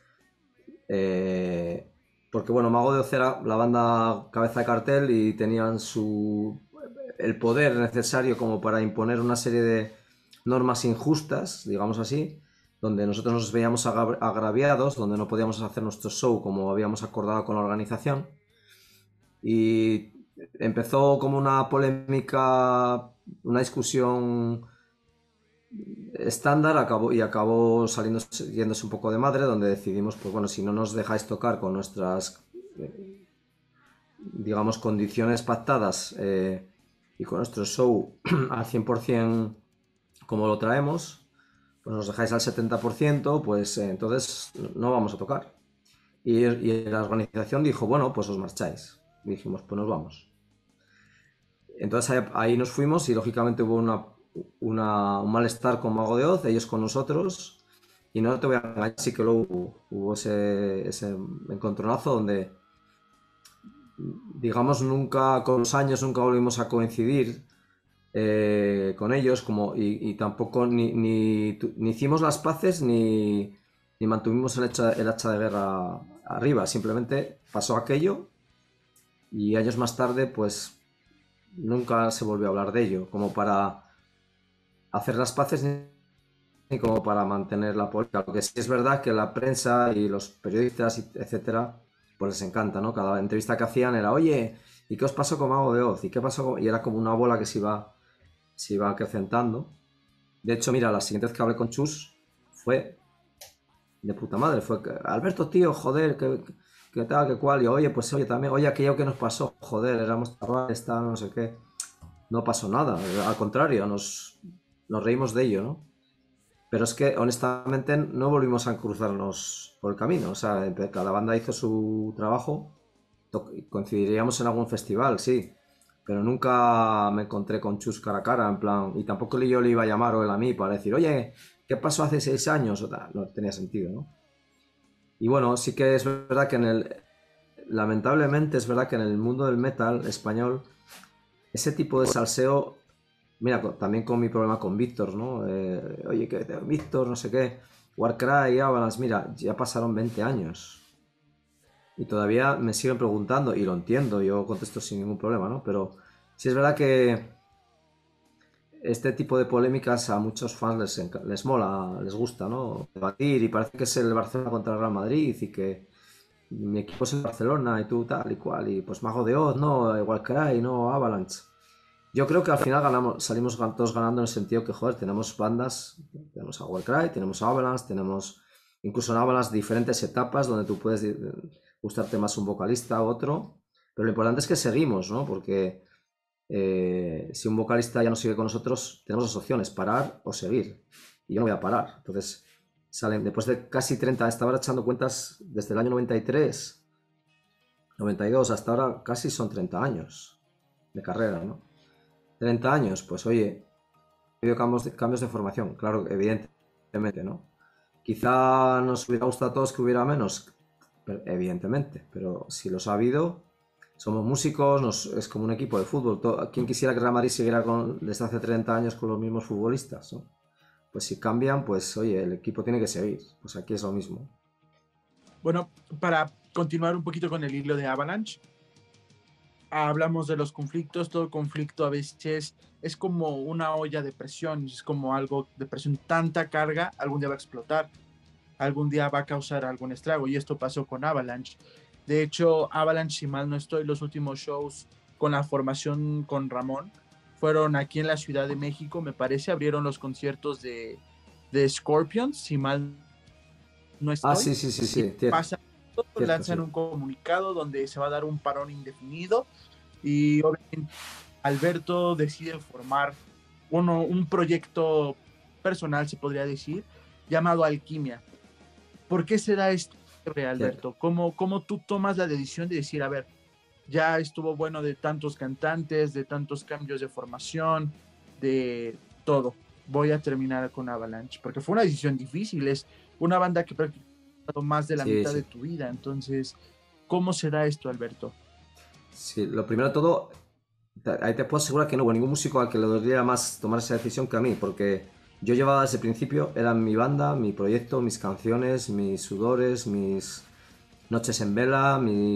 eh, Porque bueno, Mago de Oz era la banda cabeza de cartel y tenían el poder necesario como para imponer una serie de normas injustas, digamos así, donde nosotros nos veíamos agraviados, donde no podíamos hacer nuestro show como habíamos acordado con la organización. Y empezó como una polémica, una discusión estándar, acabó saliendo, yéndose un poco de madre, donde decidimos, pues bueno, si no nos dejáis tocar con nuestras, digamos, condiciones pactadas y con nuestro show al 100% como lo traemos, pues nos dejáis al 70%, pues entonces no vamos a tocar. Y la organización dijo, bueno, pues os marcháis. Y dijimos, pues nos vamos. Entonces ahí nos fuimos y lógicamente hubo un malestar con Mago de Oz, ellos con nosotros. Y no te voy a engañar, sí que luego hubo ese encontronazo donde, digamos, nunca, con los años, nunca volvimos a coincidir con ellos, y tampoco ni hicimos las paces ni mantuvimos el hacha de guerra arriba. Simplemente pasó aquello y años más tarde, pues nunca se volvió a hablar de ello, como para hacer las paces ni como para mantener la política. Lo que sí es verdad que la prensa y los periodistas, etcétera, pues les encanta, ¿no? Cada entrevista que hacían era, oye, ¿y qué os pasó con Mago de Oz? ¿Y qué pasó Y era como una bola que se iba acrecentando. De hecho, mira, la siguiente vez que hablé con Chus fue de puta madre. Fue Alberto, tío, joder, que tal, que cual. Y oye, pues oye, también, oye, aquello que nos pasó, joder, éramos chavales, tal, no sé qué. No pasó nada, al contrario, nos reímos de ello, ¿no? Pero es que, honestamente, no volvimos a cruzarnos por el camino. O sea, cada banda hizo su trabajo, coincidiríamos en algún festival, sí, pero nunca me encontré con Chus cara a cara, en plan, y tampoco yo le iba a llamar o él a mí para decir, oye, ¿qué pasó hace 6 años? O tal, no tenía sentido, ¿no? Y bueno, sí que es verdad que lamentablemente es verdad que en el mundo del metal español, ese tipo de salseo, mira, también con mi problema con Víctor, ¿no? Oye, que Víctor, no sé qué, Warcry, Avalanche, mira, ya pasaron 20 años. Y todavía me siguen preguntando, y lo entiendo, yo contesto sin ningún problema, ¿no? Pero sí es verdad que este tipo de polémicas a muchos fans les mola, les gusta, ¿no? Debatir, y parece que es el Barcelona contra el Real Madrid y que mi equipo es el Barcelona y tú tal y cual, y pues Mago de Oz, no, igual que hay, no, Avalanche. Yo creo que al final salimos todos ganando en el sentido que, joder, tenemos bandas, tenemos a Warcry, tenemos a Avalanche, tenemos incluso en Avalanche diferentes etapas donde tú puedes gustarte más un vocalista u otro, pero lo importante es que seguimos, ¿no? Porque si un vocalista ya no sigue con nosotros, tenemos dos opciones, parar o seguir. Y yo no voy a parar. Entonces, después de casi 30, hasta ahora echando cuentas, desde el año 93, 92, hasta ahora casi son 30 años de carrera, ¿no? 30 años, pues oye, ha habido cambios de formación, claro, evidentemente, ¿no? Quizá nos hubiera gustado a todos que hubiera menos, evidentemente, pero si los ha habido, somos músicos, es como un equipo de fútbol. ¿Quién quisiera que Real Madrid siguiera desde hace 30 años con los mismos futbolistas, ¿no? Pues si cambian, pues oye, el equipo tiene que seguir. Pues aquí es lo mismo. Bueno, para continuar un poquito con el hilo de Avalanche, hablamos de los conflictos. Todo conflicto a veces es como una olla de presión, es como algo de presión, tanta carga, algún día va a explotar, algún día va a causar algún estrago, y esto pasó con Avalanche. De hecho, Avalanche, si mal no estoy, los últimos shows con la formación con Ramón fueron aquí en la Ciudad de México, me parece. Abrieron los conciertos de Scorpions, si mal no Ah, estoy. sí, sí, sí, sí, cierto, Pasa, lanzan sí. un comunicado donde se va a dar un parón indefinido, y obviamente Alberto decide formar un proyecto personal, se podría decir, llamado Alquimia. ¿Por qué se da esto, Cierto. Alberto? ¿Cómo tú tomas la decisión de decir, a ver, ya estuvo bueno de tantos cantantes, de tantos cambios de formación, de todo, voy a terminar con Avalanche? Porque fue una decisión difícil, es una banda que prácticamente más de la Sí, mitad de sí. tu vida. Entonces, ¿cómo se da esto, Alberto? Sí, lo primero de todo, ahí te puedo asegurar que no hubo ningún músico al que le doliera más tomar esa decisión que a mí, porque yo llevaba desde el principio, era mi banda, mi proyecto, mis canciones, mis sudores, mis noches en vela,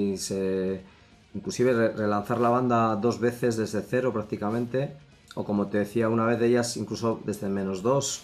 inclusive relanzar la banda 2 veces desde cero prácticamente, o como te decía, una vez de ellas incluso desde -2.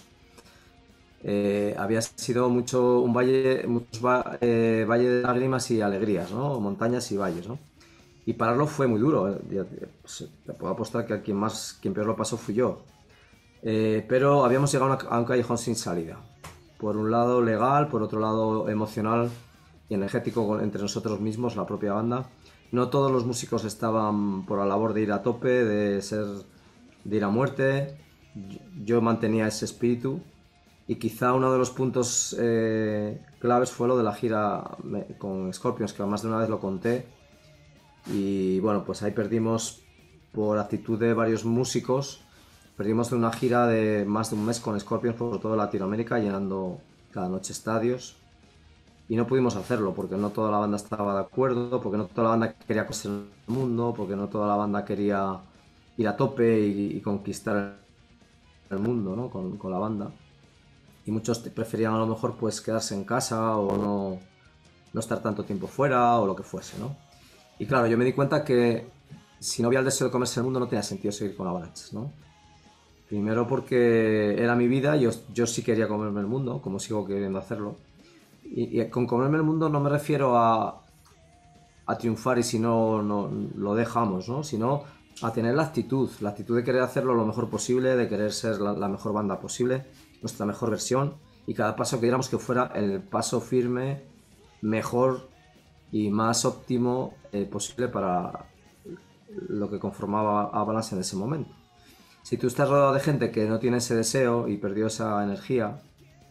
Había sido un valle, valle de lágrimas y alegrías, ¿no? Montañas y valles, ¿no? Y pararlo fue muy duro. Pues, te puedo apostar que quien peor lo pasó fui yo. Pero habíamos llegado a un callejón sin salida. Por un lado legal, por otro lado emocional y energético entre nosotros mismos, la propia banda. No todos los músicos estaban por la labor de ir a tope, de ir a muerte. Yo mantenía ese espíritu Y quizá uno de los puntos claves fue lo de la gira con Scorpions, que más de una vez lo conté. Y bueno, pues ahí perdimos, por actitud de varios músicos, perdimos de una gira de más de un mes con Scorpions por toda Latinoamérica, llenando cada noche estadios. Y no pudimos hacerlo porque no toda la banda estaba de acuerdo, porque no toda la banda quería conocer el mundo, porque no toda la banda quería ir a tope y conquistar el mundo, ¿no? Con la banda. Y muchos preferían a lo mejor pues quedarse en casa o no estar tanto tiempo fuera o lo que fuese, ¿no? Y claro, yo me di cuenta que si no había el deseo de comerse el mundo no tenía sentido seguir con Avalanche, ¿no? Primero porque era mi vida, yo sí quería comerme el mundo, como sigo queriendo hacerlo. Y con comerme el mundo no me refiero a triunfar y si no lo dejamos, ¿no? Sino a tener la actitud de querer hacerlo lo mejor posible, de querer ser la mejor banda posible, nuestra mejor versión, y cada paso que diéramos que fuera el paso firme, mejor y más óptimo posible para lo que conformaba Avalanche en ese momento. Si tú estás rodeado de gente que no tiene ese deseo y perdió esa energía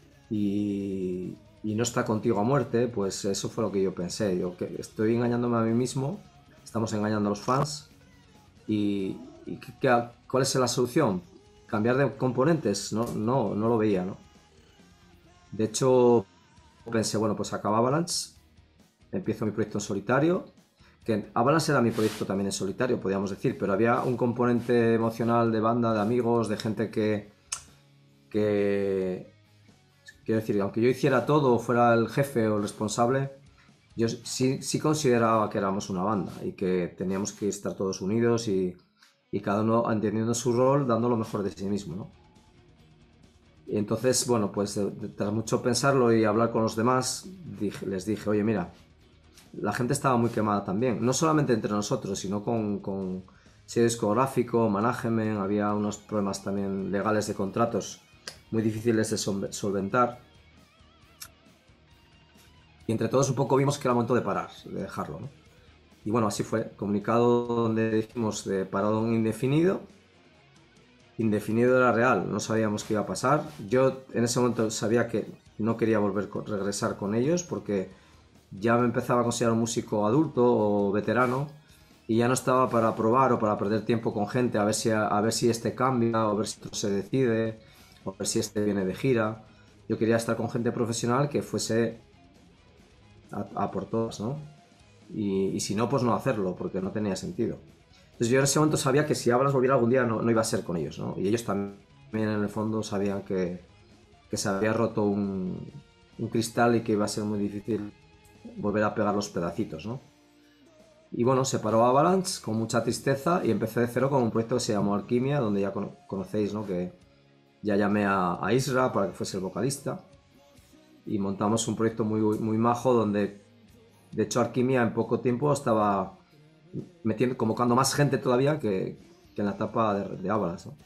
y no está contigo a muerte, pues eso fue lo que yo pensé. Yo que estoy engañándome a mí mismo, estamos engañando a los fans y ¿cuál es la solución? ¿Cambiar de componentes? No lo veía, ¿no? De hecho, pensé, bueno, pues acaba Avalanche, empiezo mi proyecto en solitario, que Avalanche era mi proyecto también en solitario, podríamos decir, pero había un componente emocional de banda, de amigos, de gente que quiero decir, aunque yo hiciera todo, fuera el jefe o el responsable, yo sí consideraba que éramos una banda y que teníamos que estar todos unidos y cada uno entendiendo su rol, dando lo mejor de sí mismo, ¿no? Y entonces, bueno, pues tras mucho pensarlo y hablar con los demás, les dije, oye, mira, la gente estaba muy quemada también, no solamente entre nosotros, sino con sello discográfico, management, había unos problemas también legales de contratos muy difíciles de solventar. Y entre todos un poco vimos que era momento de parar, de dejarlo, ¿no? Y bueno, así fue, comunicado donde dijimos de parado indefinido. Indefinido era real, no sabíamos qué iba a pasar. Yo en ese momento sabía que no quería regresar con ellos porque ya me empezaba a considerar un músico adulto o veterano y ya no estaba para probar o para perder tiempo con gente a ver si este cambia o a ver si esto se decide o a ver si este viene de gira. Yo quería estar con gente profesional que fuese a por todas, ¿no? Y si no, pues no hacerlo porque no tenía sentido. Entonces yo en ese momento sabía que si Abras volviera algún día no iba a ser con ellos, ¿no? Y ellos también en el fondo sabían que se había roto un cristal y que iba a ser muy difícil volver a pegar los pedacitos, ¿no? Y bueno, se paró Avalanche con mucha tristeza y empecé de cero con un proyecto que se llamó Alquimia, donde ya conocéis, ¿no? Que ya llamé a Isra para que fuese el vocalista y montamos un proyecto muy, muy majo donde, de hecho, Alquimia en poco tiempo estaba convocando más gente todavía que en la etapa de Avalanche, ¿no?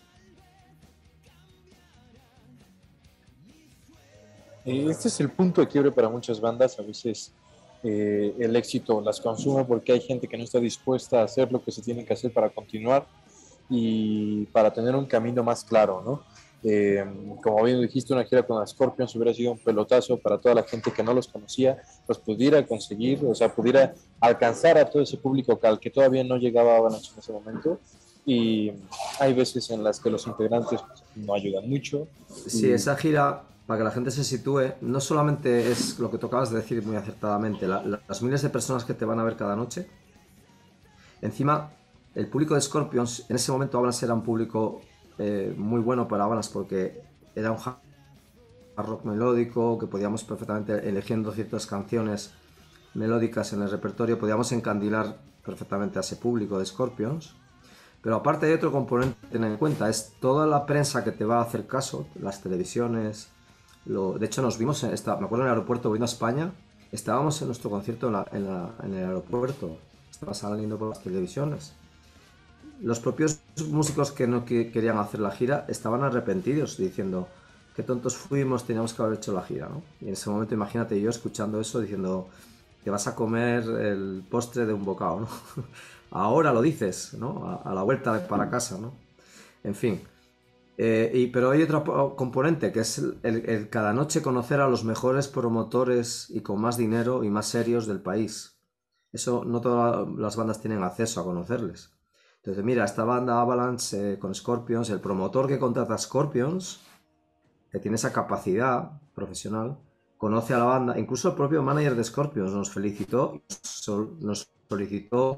Este es el punto de quiebre para muchas bandas. A veces el éxito las consume porque hay gente que no está dispuesta a hacer lo que se tiene que hacer para continuar y para tener un camino más claro, ¿no? Como bien dijiste, una gira con las Scorpions hubiera sido un pelotazo para toda la gente que no los conocía, pues pudiera conseguir, o sea, pudiera alcanzar a todo ese público al que todavía no llegaba a Avalanche en ese momento. Y hay veces en las que los integrantes no ayudan mucho. Sí, esa gira, para que la gente se sitúe, no solamente es lo que tocabas de decir muy acertadamente, las miles de personas que te van a ver cada noche. Encima, el público de Scorpions, en ese momento Avalanche era un público muy bueno para Avalanche porque era un hard rock melódico, que podíamos perfectamente, eligiendo ciertas canciones melódicas en el repertorio, podíamos encandilar perfectamente a ese público de Scorpions. Pero aparte hay otro componente a tener en cuenta, es toda la prensa que te va a hacer caso, las televisiones. De hecho, nos vimos, me acuerdo en el aeropuerto volviendo a España, estábamos en nuestro concierto en el aeropuerto, estaba saliendo por las televisiones. Los propios músicos que no querían hacer la gira estaban arrepentidos, diciendo, qué tontos fuimos, teníamos que haber hecho la gira, ¿no? Y en ese momento, imagínate yo escuchando eso, diciendo, te vas a comer el postre de un bocado, ¿no? Ahora lo dices, ¿no? A la vuelta para casa, ¿no? En fin. Pero hay otro componente, que es el cada noche conocer a los mejores promotores y con más dinero y más serios del país. Eso no todas las bandas tienen acceso a conocerles. Entonces, mira, esta banda Avalanche con Scorpions, el promotor que contrata a Scorpions, que tiene esa capacidad profesional, conoce a la banda. Incluso el propio manager de Scorpions nos felicitó, nos solicitó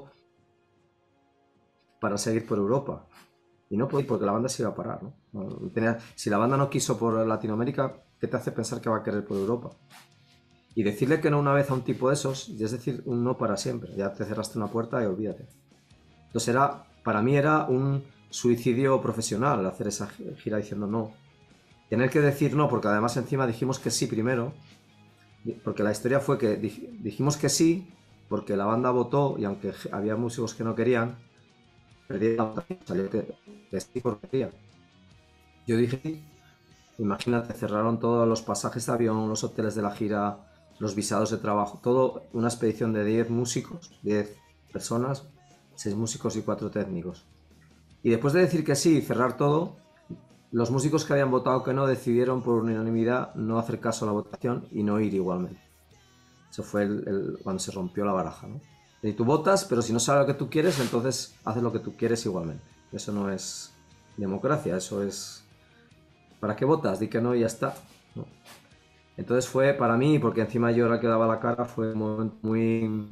para seguir por Europa. Y no podía porque la banda se iba a parar, ¿no? Si la banda no quiso por Latinoamérica, ¿qué te hace pensar que va a querer por Europa? Y decirle que no una vez a un tipo de esos, es decir, un no para siempre. Ya te cerraste una puerta y olvídate. Entonces para mí era un suicidio profesional hacer esa gira diciendo no. Tener que decir no, porque además encima dijimos que sí primero, porque la historia fue que dijimos que sí, porque la banda votó y aunque había músicos que no querían, salió que sí porque quería. Yo dije, imagínate, cerraron todos los pasajes de avión, los hoteles de la gira, los visados de trabajo, todo una expedición de 10 músicos, 10 personas, 6 músicos y 4 técnicos. Y después de decir que sí y cerrar todo, los músicos que habían votado que no decidieron por unanimidad no hacer caso a la votación y no ir igualmente. Eso fue cuando se rompió la baraja, ¿no? Y tú votas, pero si no sabes lo que tú quieres, entonces haces lo que tú quieres igualmente. Eso no es democracia, eso es... ¿Para qué votas? Di que no y ya está, ¿no? Entonces fue para mí, porque encima yo era que daba la cara, fue un momento muy...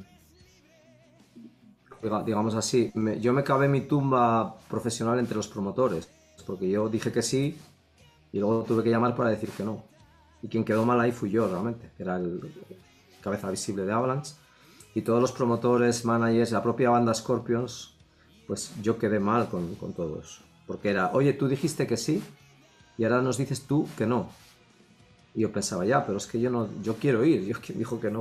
digamos así, yo me cavé en mi tumba profesional entre los promotores, porque yo dije que sí y luego tuve que llamar para decir que no. Y quien quedó mal ahí fui yo realmente, que era el cabeza visible de Avalanche. Y todos los promotores, managers, la propia banda Scorpions, pues yo quedé mal con todo eso. Porque era, oye, tú dijiste que sí y ahora nos dices tú que no. Y yo pensaba, ya, pero es que yo quiero ir. Yo quien dijo que no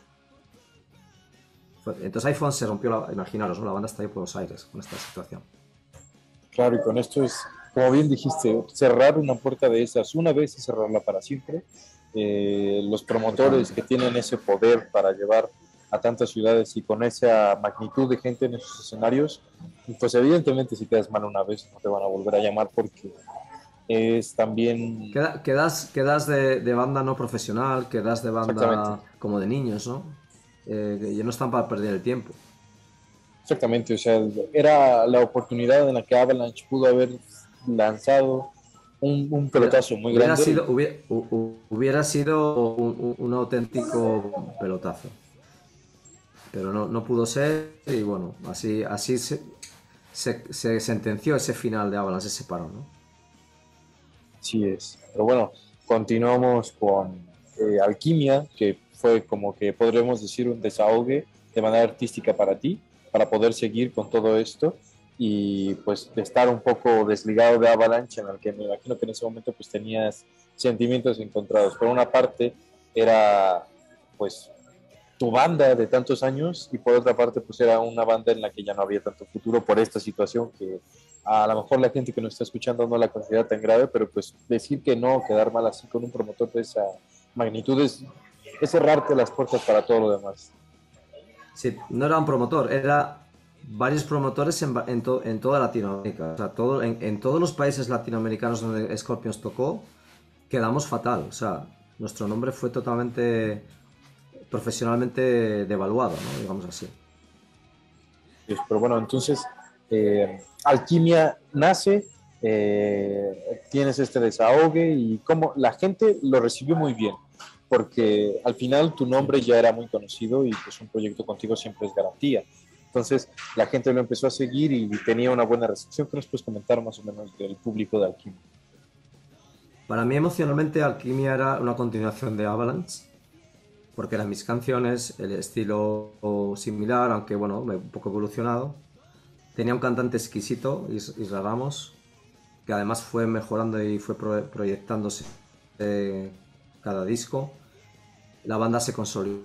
Entonces ahí fue donde se rompió imaginaros, ¿no? La banda está ahí por Buenos Aires con esta situación. Claro, y con esto es, como bien dijiste, cerrar una puerta de esas una vez y cerrarla para siempre. Los promotores que tienen ese poder para llevar a tantas ciudades y con esa magnitud de gente en esos escenarios, pues evidentemente si quedas mal una vez no te van a volver a llamar porque es también... Quedas de banda no profesional, quedas de Exactamente, banda como de niños, ¿no? Que no están para perder el tiempo. exactamente, o sea, era la oportunidad en la que Avalanche pudo haber lanzado un pelotazo muy grande. Hubiera sido un auténtico pelotazo. Pero no pudo ser y bueno, así se sentenció ese final de Avalanche, ese paro, ¿no? Sí es. Pero bueno, continuamos con Alquimia, que fue como que podremos decir un desahogue de manera artística para ti, para poder seguir con todo esto y pues de estar un poco desligado de Avalanche, en el que me imagino que en ese momento pues tenías sentimientos encontrados. Por una parte era pues tu banda de tantos años y por otra parte pues era una banda en la que ya no había tanto futuro por esta situación que a lo mejor la gente que nos está escuchando no la considera tan grave, pero pues decir que no, quedar mal así con un promotor de esa magnitud es cerrarte las puertas para todo lo demás. Sí, no era un promotor, era varios promotores en toda Latinoamérica. O sea, en todos los países latinoamericanos donde Scorpions tocó, quedamos fatal. O sea, nuestro nombre fue totalmente profesionalmente devaluado, ¿no? Digamos así. Pero bueno, entonces Alquimia nace, tienes este desahogue y como la gente lo recibió muy bien, porque al final tu nombre ya era muy conocido y pues un proyecto contigo siempre es garantía. Entonces la gente lo empezó a seguir y tenía una buena recepción. ¿Qué nos puedes comentar más o menos del público de Alquimia? Para mí emocionalmente Alquimia era una continuación de Avalanche, porque eran mis canciones, el estilo similar, aunque bueno, un poco evolucionado. Tenía un cantante exquisito, Isra Ramos, que además fue mejorando y fue proyectándose cada disco. La banda se consolidó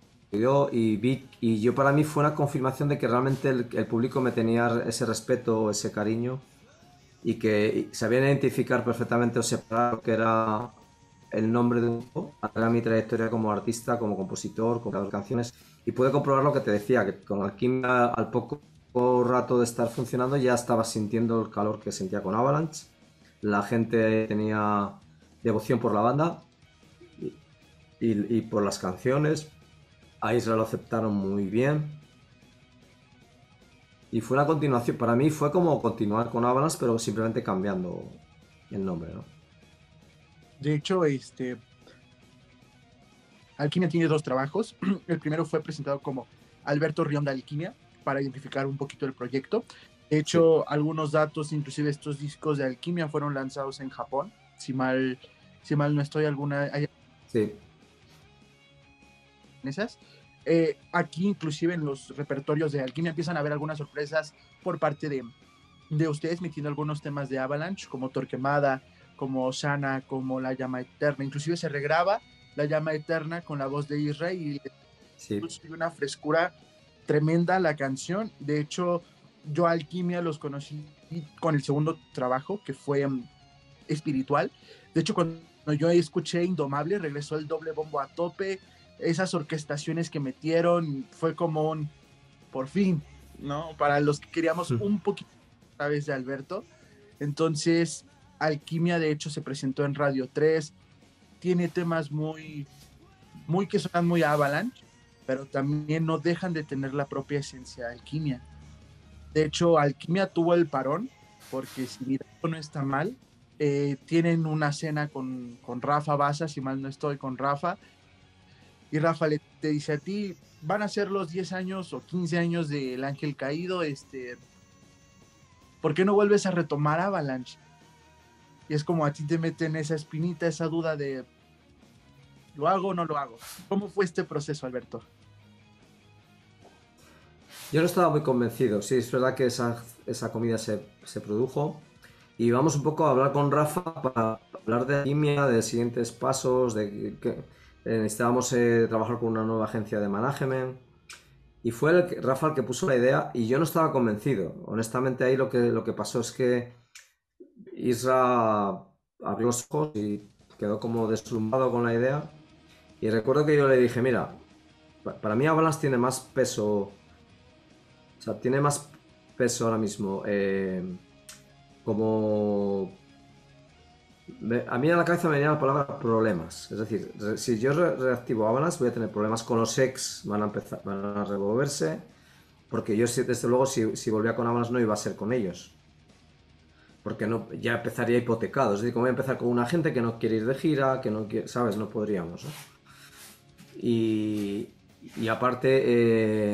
y yo para mí fue una confirmación de que realmente el público me tenía ese respeto, ese cariño y que sabían identificar perfectamente o separar lo que era el nombre de un grupo, era mi trayectoria como artista, como compositor, como creador de canciones y pude comprobar lo que te decía, que con Alquimia al poco rato de estar funcionando ya estaba sintiendo el calor que sentía con Avalanche la gente tenía devoción por la banda y por las canciones. A Isra lo aceptaron muy bien. Y fue una continuación, para mí fue como continuar con Avalanche, pero simplemente cambiando el nombre, ¿no? De hecho, Alquimia tiene 2 trabajos. El primero fue presentado como Alberto Rionda Alquimia, para identificar un poquito el proyecto. De Sí, hecho, algunos datos, inclusive estos discos de Alquimia fueron lanzados en Japón. Si mal no estoy, hay sí, esas. Aquí, inclusive en los repertorios de Alquimia, empiezan a haber algunas sorpresas por parte de ustedes, metiendo algunos temas de Avalanche, como Torquemada, como Osana, como La Llama Eterna. Inclusive se regraba La Llama Eterna con la voz de Israel y sí. una frescura tremenda a la canción. De hecho, yo a Alquimia los conocí con el segundo trabajo, que fue Espiritual. De hecho, cuando yo escuché Indomable, regresó el doble bombo a tope. Esas orquestaciones que metieron fue como un por fin, ¿no? Para los que queríamos un poquito a través de Alberto. Entonces, Alquimia, de hecho, se presentó en Radio 3. Tiene temas muy que suenan muy a Avalanche, pero también no dejan de tener la propia esencia de Alquimia. De hecho, Alquimia tuvo el parón, porque si mi dato no está mal, tienen una cena con Rafa Baza, si mal no estoy, con Rafa, y Rafa te dice a ti, van a ser los 10 años o 15 años del Ángel Caído, ¿por qué no vuelves a retomar Avalanche? Y es como a ti te meten esa espinita, esa duda de, ¿lo hago o no lo hago? ¿Cómo fue este proceso, Alberto? Yo no estaba muy convencido. Sí, es verdad que esa comida se produjo. Y vamos un poco a hablar con Rafa para hablar de alquimia, de siguientes pasos, de que necesitábamos trabajar con una nueva agencia de management. Y fue Rafa el que puso la idea y yo no estaba convencido. Honestamente ahí lo que pasó es que Isra abrió los ojos y quedó como deslumbrado con la idea. Y recuerdo que yo le dije, mira, para mí Avalanche tiene más peso, o sea, tiene más peso ahora mismo como... A mí a la cabeza me venía la palabra problemas. Es decir, si yo reactivo Avalanche voy a tener problemas con los ex, van a revolverse, porque yo desde luego si volvía con Avalanche no iba a ser con ellos. Porque no, ya empezaría hipotecado. Es decir, como voy a empezar con una gente que no quiere ir de gira, que no quiere, ¿sabes? No podríamos, ¿no? Y aparte,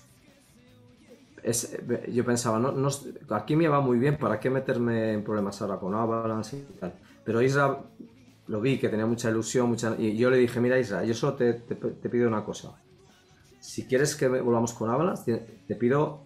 yo pensaba, aquí me va muy bien, ¿para qué meterme en problemas ahora con Avalanche y tal? Pero Isra lo vi que tenía mucha ilusión, y yo le dije, mira Isra, yo solo te pido una cosa. Si quieres que volvamos con Avalanche, te pido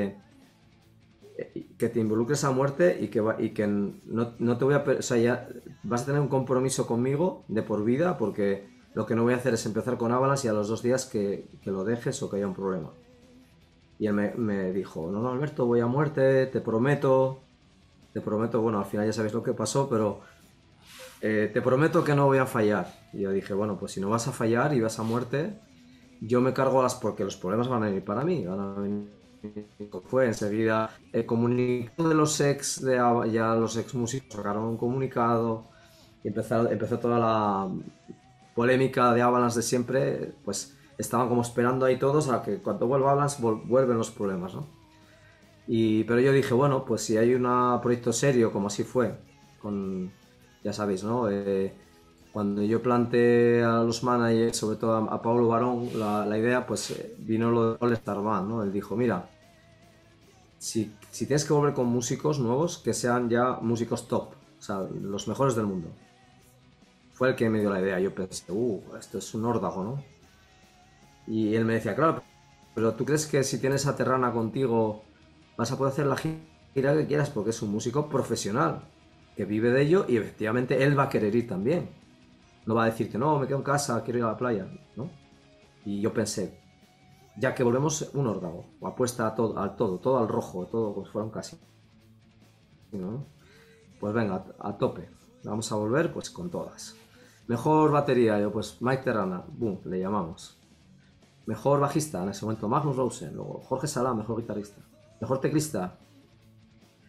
que te involucres a muerte y que no te voy a... O sea, ya vas a tener un compromiso conmigo de por vida porque lo que no voy a hacer es empezar con Avalanche y a los 2 días que lo dejes o que haya un problema. Y él me dijo, no, Alberto, voy a muerte, te prometo, bueno, al final ya sabéis lo que pasó, pero te prometo que no voy a fallar. Y yo dije, bueno, pues si no vas a fallar y vas a muerte, yo me cargo porque los problemas van a venir para mí, van a venir. Fue enseguida el comunicado de los ex, ya los ex músicos sacaron un comunicado y empezó toda la polémica de Avalanche de siempre, pues estaban como esperando ahí todos a que cuando vuelva Avalanche vuelven los problemas, ¿no? Pero yo dije, bueno, pues si hay un proyecto serio, como así fue, ya sabéis, ¿no? Cuando yo planteé a los managers, sobre todo a Pablo Barón, la idea, pues vino lo de All Star Band, ¿no? Él dijo, mira, si tienes que volver con músicos nuevos, que sean ya músicos top, o sea, los mejores del mundo. Fue el que me dio la idea. Yo pensé, esto es un órdago, ¿no? Y él me decía, claro, pero ¿tú crees que si tienes a Terrana contigo vas a poder hacer la gira que quieras? Porque es un músico profesional, que vive de ello y efectivamente él va a querer ir también. No va a decir que no, me quedo en casa, quiero ir a la playa, ¿no? Y yo pensé, ya que volvemos un órdago, o apuesta a todo al rojo, todo como si fuera un casino, ¿no? Pues venga, a tope, vamos a volver pues con todas. Mejor batería, yo pues Mike Terrana, boom, le llamamos. Mejor bajista en ese momento, Magnus Rosen, luego Jorge Salá, mejor guitarrista. Mejor teclista,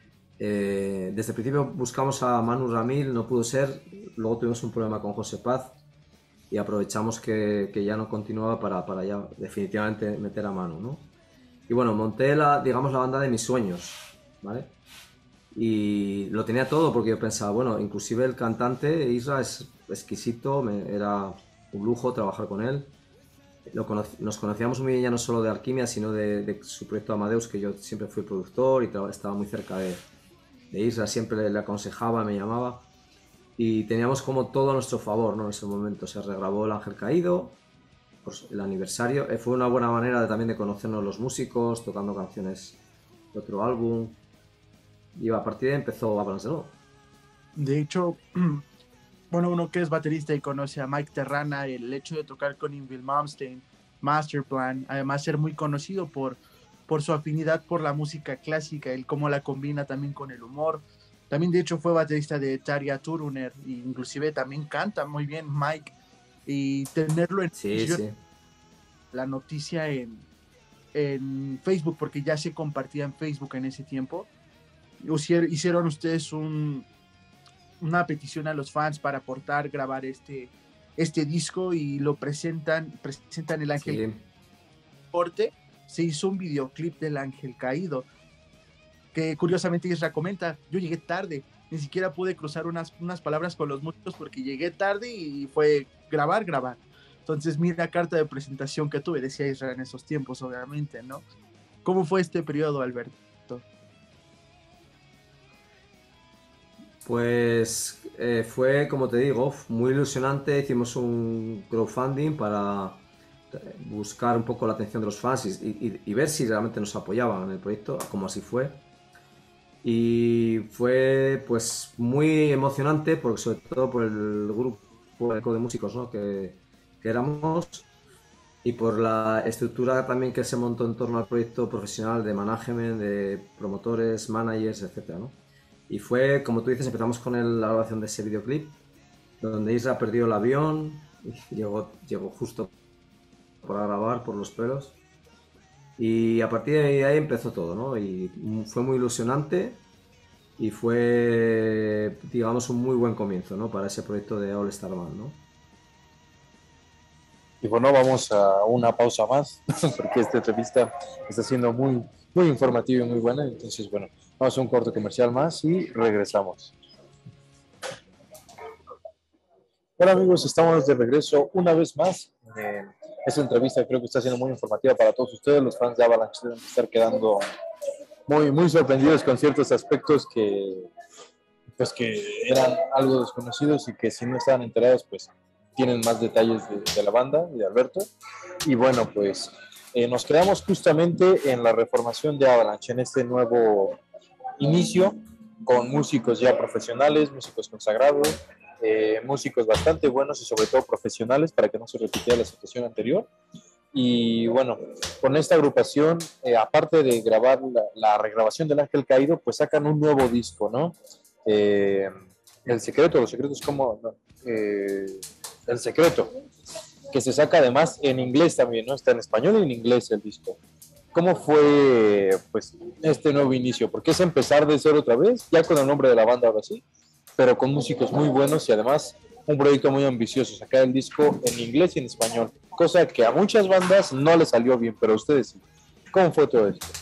desde el principio buscamos a Manu Ramil, no pudo ser, luego tuvimos un problema con José Paz y aprovechamos que ya no continuaba para ya definitivamente meter a Manu, ¿no? Y bueno, monté digamos, la banda de mis sueños, ¿vale? Y lo tenía todo porque yo pensaba, bueno, inclusive el cantante Isra es exquisito, era un lujo trabajar con él. Nos conocíamos muy bien ya no solo de Alquimia, sino de su proyecto Amadeus, que yo siempre fui productor y estaba muy cerca de Isra, siempre le aconsejaba, me llamaba. Y teníamos como todo a nuestro favor, ¿no? En ese momento se regrabó El Ángel Caído, pues el aniversario. Fue una buena manera también de conocernos los músicos, tocando canciones de otro álbum. Y a partir de ahí empezó Avalanche de nuevo. De hecho, bueno, uno que es baterista y conoce a Mike Terrana, el hecho de tocar con Yngwie Malmsteen, Masterplan, además ser muy conocido por su afinidad por la música clásica, el cómo la combina también con el humor. También de hecho fue baterista de Tarja Turuner, e inclusive también canta muy bien Mike, y tenerlo en Sí, sí. la noticia en Facebook, porque ya se compartía en Facebook en ese tiempo. Hicieron ustedes una petición a los fans para aportar, grabar este disco y lo presentan El Ángel Corte. Se hizo un videoclip del Ángel Caído, que curiosamente Isra comenta, yo llegué tarde, ni siquiera pude cruzar unas palabras con los músicos porque llegué tarde y fue grabar. Entonces, mira, carta de presentación que tuve, decía Isra en esos tiempos, obviamente, ¿no? ¿Cómo fue este periodo, Alberto? Pues fue, como te digo, muy ilusionante. Hicimos un crowdfunding para buscar un poco la atención de los fans y ver si realmente nos apoyaban en el proyecto, como así fue. Y fue pues muy emocionante, porque sobre todo por el grupo de músicos, ¿no? que éramos, y por la estructura también que se montó en torno al proyecto profesional de management, de promotores, managers, etcétera, ¿no? Y fue, como tú dices, empezamos con la grabación de ese videoclip, donde Isra perdió el avión y llegó justo para grabar por los pelos. Y a partir de ahí empezó todo, ¿no? Y fue muy ilusionante y fue, digamos, un muy buen comienzo, ¿no? Para ese proyecto de All Star Band, ¿no? Y bueno, vamos a una pausa más, porque esta entrevista está siendo muy, muy informativa y muy buena. Entonces, bueno, vamos a un corto comercial más y regresamos. Hola amigos, estamos de regreso una vez más. Esta entrevista creo que está siendo muy informativa para todos ustedes. Los fans de Avalanche deben estar quedando muy, muy sorprendidos con ciertos aspectos pues, que eran algo desconocidos y que si no estaban enterados, pues tienen más detalles de la banda, de Alberto. Y bueno, pues nos quedamos justamente en la reformación de Avalanche, en este nuevo inicio, con músicos ya profesionales, músicos consagrados, músicos bastante buenos y sobre todo profesionales para que no se repitiera la situación anterior. Y bueno, con esta agrupación, aparte de grabar la regrabación del Ángel Caído, pues sacan un nuevo disco, ¿no? El Secreto, los secretos como... No, El Secreto, que se saca además en inglés también, ¿no? Está en español y en inglés el disco. ¿Cómo fue, pues, este nuevo inicio? Porque es empezar de cero otra vez, ya con el nombre de la banda ahora sí, pero con músicos muy buenos y además un proyecto muy ambicioso, sacar el disco en inglés y en español, cosa que a muchas bandas no les salió bien, pero a ustedes sí. ¿Cómo fue todo esto?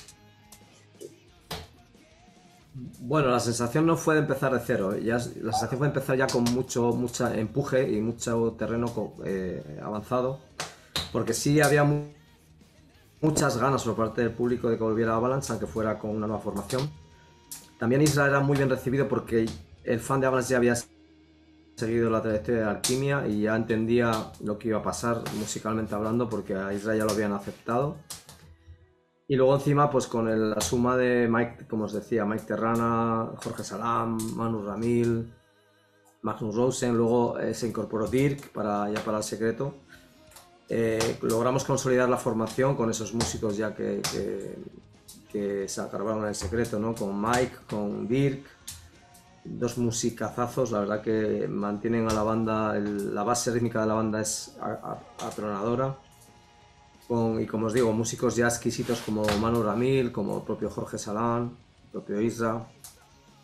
Bueno, la sensación no fue de empezar de cero, la sensación fue de empezar ya con mucho empuje y mucho terreno avanzado, porque sí había muchas ganas por parte del público de que volviera a Avalanche, aunque fuera con una nueva formación. También Isra era muy bien recibido porque el fan de Avalanche ya había seguido la trayectoria de Alquimia y ya entendía lo que iba a pasar musicalmente hablando, porque a Isra ya lo habían aceptado. Y luego encima, pues con la suma de Mike, como os decía, Mike Terrana, Jorge Salam, Manu Ramil, Magnus Rosen, luego se incorporó Dirk para El Secreto. Logramos consolidar la formación con esos músicos ya que se acabaron en El Secreto, ¿no? Con Mike, con Dirk, dos musicazazos, la verdad que mantienen a la banda, la base rítmica de la banda es atronadora. Y como os digo, músicos ya exquisitos como Manu Ramil, como el propio Jorge Salán, el propio Isra.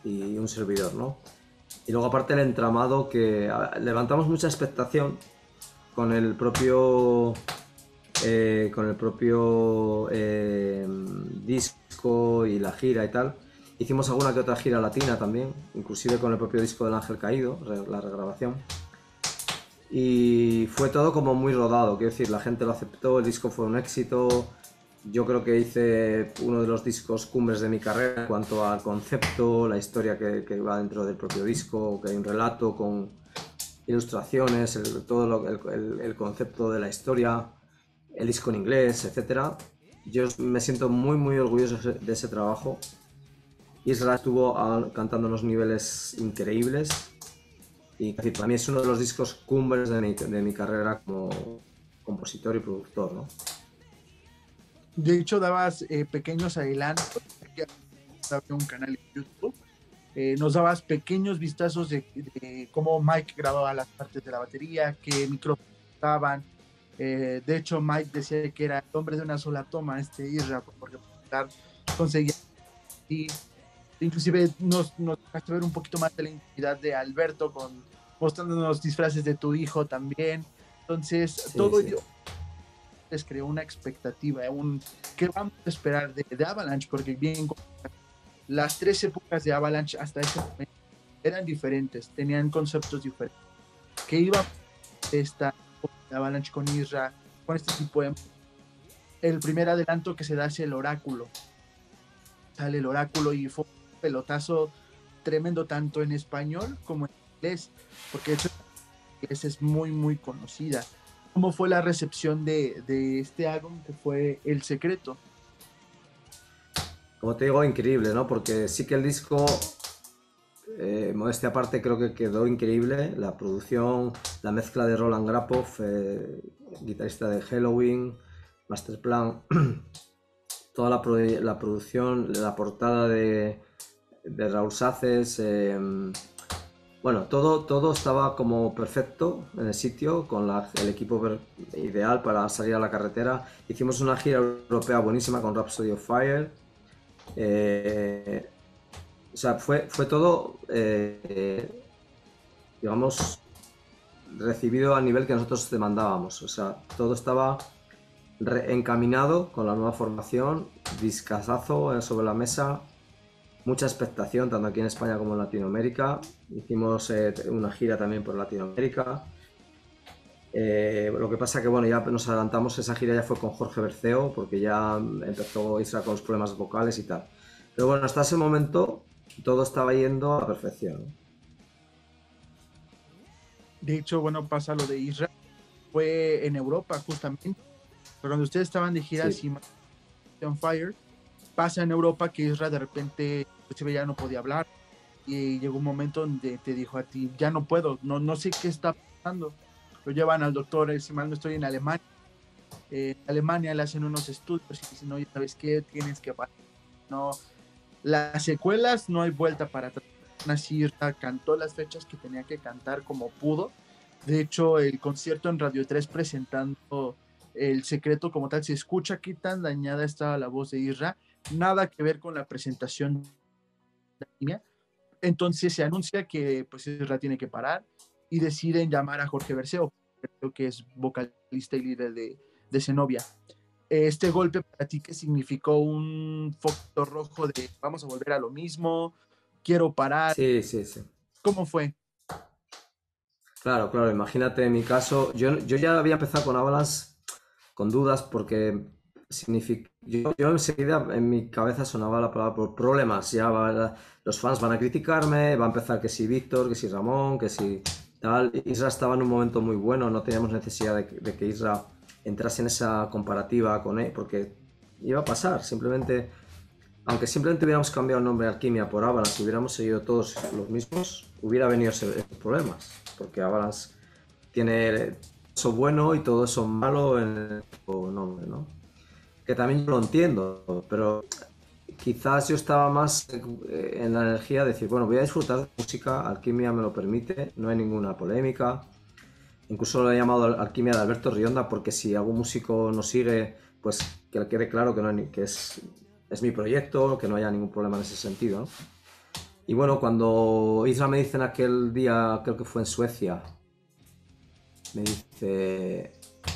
y un servidor, ¿no? Y luego aparte el entramado que levantamos mucha expectación con el propio disco y la gira y tal. Hicimos alguna que otra gira latina también, inclusive con el propio disco del Ángel Caído, la regrabación. Y fue todo como muy rodado, quiero decir, la gente lo aceptó, el disco fue un éxito. Yo creo que hice uno de los discos cumbres de mi carrera en cuanto al concepto, la historia que va dentro del propio disco, que hay un relato con ilustraciones, el concepto de la historia, el disco en inglés, etcétera. Yo me siento muy muy orgulloso de ese trabajo. Isra estuvo cantando unos niveles increíbles y para mí es uno de los discos cumbres de mi carrera como compositor y productor, ¿no? De hecho, dabas pequeños adelantos, aquí había un canal en YouTube, nos dabas pequeños vistazos de cómo Mike grababa las partes de la batería, qué micrófonos estaban. De hecho, Mike decía que era el hombre de una sola toma, Isra, porque conseguía. Y inclusive nos dejaste ver un poquito más de la intimidad de Alberto, mostrándonos disfraces de tu hijo también. Entonces, Sí, todo sí. les creó una expectativa, ¿qué vamos a esperar de Avalanche? Porque bien, las 3 épocas de Avalanche hasta ese momento eran diferentes, tenían conceptos diferentes. ¿Qué iba a esta de Avalanche con Isra, con este tipo de... El primer adelanto que se da es el oráculo. Sale el oráculo y fue un pelotazo tremendo tanto en español como en inglés, porque de hecho en inglés es muy, muy conocida. ¿Cómo fue la recepción de este álbum que fue El Secreto? Como te digo, increíble, ¿no? Porque sí que el disco, modestia aparte, creo que quedó increíble. La producción, la mezcla de Roland Grapov, guitarrista de Helloween, Masterplan, toda la producción, la portada de Raúl Sazes, bueno, todo estaba como perfecto en el sitio, con el equipo ideal para salir a la carretera. Hicimos una gira europea buenísima con Rhapsody of Fire. O sea, fue todo, digamos, recibido al nivel que nosotros demandábamos. O sea, todo estaba encaminado con la nueva formación, discazazo sobre la mesa, mucha expectación tanto aquí en España como en Latinoamérica. Hicimos una gira también por Latinoamérica. Lo que pasa que bueno, ya nos adelantamos, esa gira ya fue con Jorge Berceo porque ya empezó Isra con los problemas vocales y tal. Pero bueno, hasta ese momento todo estaba yendo a la perfección. De hecho, bueno, pasa lo de Israel, fue en Europa justamente, pero cuando ustedes estaban de gira, Sí. On Fire, pasa en Europa que Israel de repente ya no podía hablar y llegó un momento donde te dijo a ti, ya no puedo, no sé qué está pasando. Lo llevan al doctor, si mal no estoy, en Alemania. En Alemania le hacen unos estudios y dicen, oye, ¿sabes qué? Tienes que parar. No, las secuelas no hay vuelta para atrás. Así cantó las fechas que tenía que cantar como pudo. De hecho, el concierto en Radio 3 presentando El Secreto como tal, se escucha qué tan dañada estaba la voz de Isra, nada que ver con la presentación de la niña. Entonces se anuncia que pues Isra tiene que parar y deciden llamar a Jorge Berceo, que es vocalista y líder de Zenobia. Este golpe para ti, ¿qué significó? Un foco rojo de vamos a volver a lo mismo, quiero parar. Sí, sí, sí. ¿Cómo fue? Claro, claro, imagínate en mi caso, yo ya había empezado con Avalanche con dudas porque yo enseguida en mi cabeza sonaba la palabra por problemas, los fans van a criticarme, va a empezar que si Víctor, que si Ramón, que si tal. Isra estaba en un momento muy bueno, no teníamos necesidad de que Isra entrase en esa comparativa con él, porque iba a pasar, simplemente, aunque simplemente hubiéramos cambiado el nombre de Alquimia por Avalanche, hubiéramos seguido todos los mismos, hubiera venido esos problemas, porque Avalanche tiene eso bueno y todo eso malo en el nombre, ¿no? Que también yo lo entiendo, pero quizás yo estaba más en la energía de decir, bueno, voy a disfrutar de música, Alquimia me lo permite, no hay ninguna polémica. Incluso lo he llamado Alquimia de Alberto Rionda porque si algún músico nos sigue, pues que le quede claro que es mi proyecto, que no haya ningún problema en ese sentido, ¿no? Y bueno, cuando Isra me dice en aquel día, creo que fue en Suecia, me dice,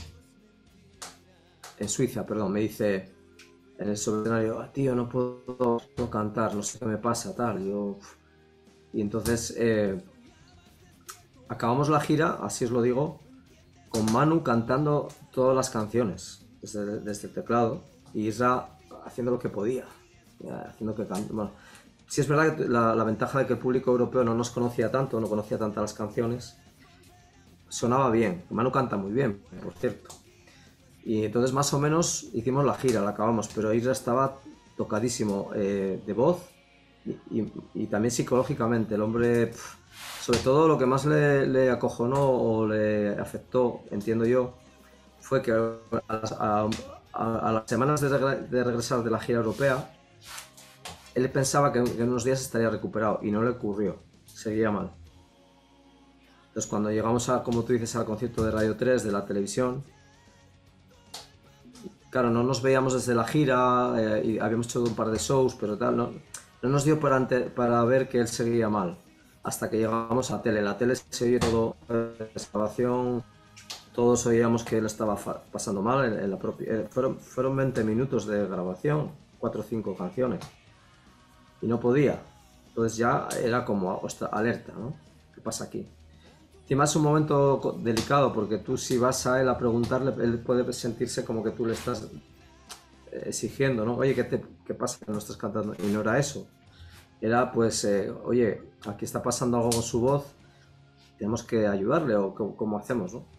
en Suiza, perdón, me dice en el escenario, tío, no puedo cantar, no sé qué me pasa, tal. Y entonces acabamos la gira, así os lo digo, con Manu cantando todas las canciones desde el teclado y Isra haciendo lo que podía, haciendo que bueno, sí es verdad que la ventaja de que el público europeo no nos conocía tanto, no conocía tantas las canciones, sonaba bien. Manu canta muy bien, por cierto. Y entonces más o menos hicimos la gira, la acabamos, pero Isra estaba tocadísimo de voz y también psicológicamente. El hombre, sobre todo lo que más le acojonó o le afectó, entiendo yo, fue que a las semanas de regresar de la gira europea, él pensaba que en unos días estaría recuperado y no le ocurrió, seguía mal. Entonces cuando llegamos como tú dices, al concierto de Radio 3 de la televisión, claro, no nos veíamos desde la gira y habíamos hecho un par de shows, pero tal, no nos dio para ver que él seguía mal. Hasta que llegamos a tele. La tele se oye todo, la grabación, todos oíamos que él estaba pasando mal en la propia. Fueron 20 minutos de grabación, 4 o 5 canciones. Y no podía. Entonces ya era como, ostras, alerta, ¿no? ¿Qué pasa aquí? Encima es un momento delicado porque tú si vas a él a preguntarle, él puede sentirse como que tú le estás exigiendo, ¿no? Oye, ¿qué pasa que no estás cantando? Y no era eso. Era pues, oye, aquí está pasando algo con su voz, tenemos que ayudarle o cómo hacemos, ¿no?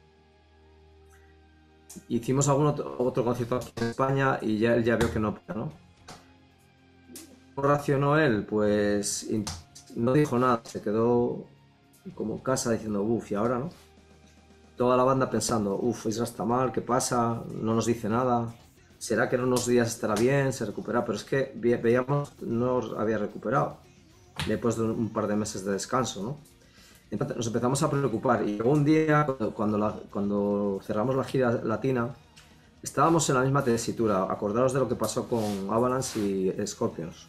Hicimos algún otro concierto aquí en España y él ya vio que no, ¿no? ¿Cómo reaccionó él? Pues no dijo nada, se quedó como en casa diciendo, uff, y ahora, ¿no? Toda la banda pensando, uff, Isra está mal, ¿qué pasa? No nos dice nada. ¿Será que en unos días estará bien, se recupera? Pero es que veíamos no había recuperado después de un par de meses de descanso, ¿no? Entonces nos empezamos a preocupar y un día, cuando cerramos la gira latina, estábamos en la misma tesitura. Acordaros de lo que pasó con Avalanche y Scorpions.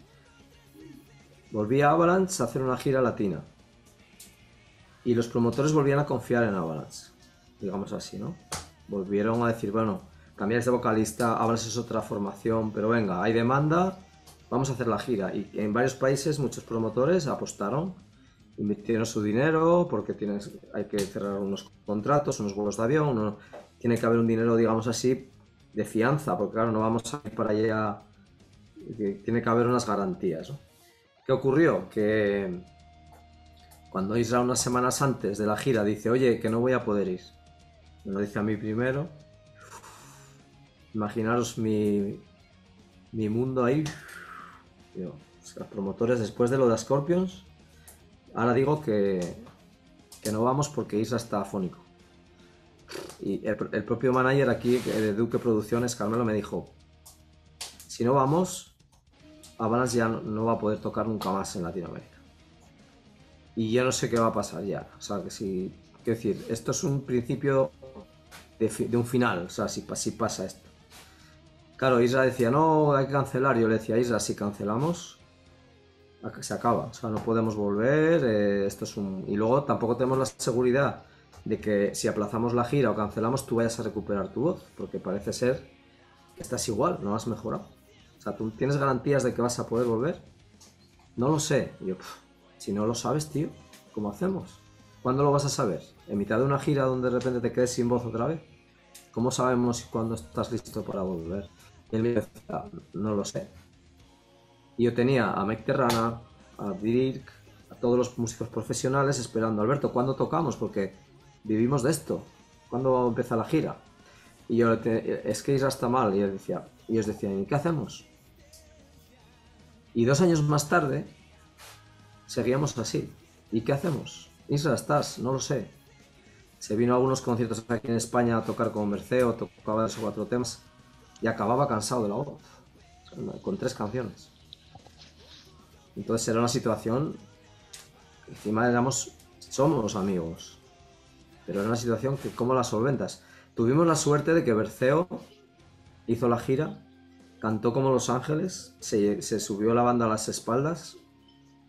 Volví a Avalanche a hacer una gira latina y los promotores volvían a confiar en Avalanche, digamos así, ¿no? Volvieron a decir, bueno, cambiáis de vocalista, Avalanche es otra formación, pero venga, hay demanda, vamos a hacer la gira. Y en varios países muchos promotores apostaron, invirtieron su dinero porque hay que cerrar unos contratos, unos vuelos de avión, tiene que haber un dinero, digamos así, de fianza, porque claro, no vamos a ir para allá, tiene que haber unas garantías, ¿no? ¿Qué ocurrió? Que cuando Isra unas semanas antes de la gira dice, oye, que no voy a poder ir, me lo dice a mí primero, imaginaros mi mundo ahí. Los promotores, después de lo de Scorpions, ahora digo que no vamos porque Isra está afónico. Y el propio manager aquí de Duque Producciones, Carmelo, me dijo, si no vamos, Avalanche ya no va a poder tocar nunca más en Latinoamérica. Y yo no sé qué va a pasar ya. O sea, que si, quiero decir, esto es un principio de un final, o sea, si pasa esto. Claro, Isra decía, no, hay que cancelar. Yo le decía, Isra, si cancelamos, se acaba. O sea, no podemos volver, esto es y luego tampoco tenemos la seguridad de que si aplazamos la gira o cancelamos, tú vayas a recuperar tu voz, porque parece ser que estás igual, no has mejorado. O sea, ¿tú tienes garantías de que vas a poder volver? No lo sé. Y yo, si no lo sabes, tío, ¿cómo hacemos? ¿Cuándo lo vas a saber? ¿En mitad de una gira donde de repente te quedes sin voz otra vez? ¿Cómo sabemos cuándo estás listo para volver? Y él me decía, no lo sé. Y yo tenía a Mike Terrana, a Dirk, a todos los músicos profesionales esperando, Alberto, ¿cuándo tocamos? Porque vivimos de esto. ¿Cuándo empieza la gira? Y yo, es que Isra está mal. Y ellos decían, ¿y qué hacemos? Y 2 años más tarde, seguíamos así. ¿Y qué hacemos? Isra, ¿estás? No lo sé. Se vino a algunos conciertos aquí en España a tocar con Merceo, tocaba 2 o 4 temas y acababa cansado de la voz, con 3 canciones. Entonces era una situación, encima somos amigos, pero era una situación que ¿cómo la solventas? Tuvimos la suerte de que Berceo hizo la gira, cantó como Los Ángeles, se subió la banda a las espaldas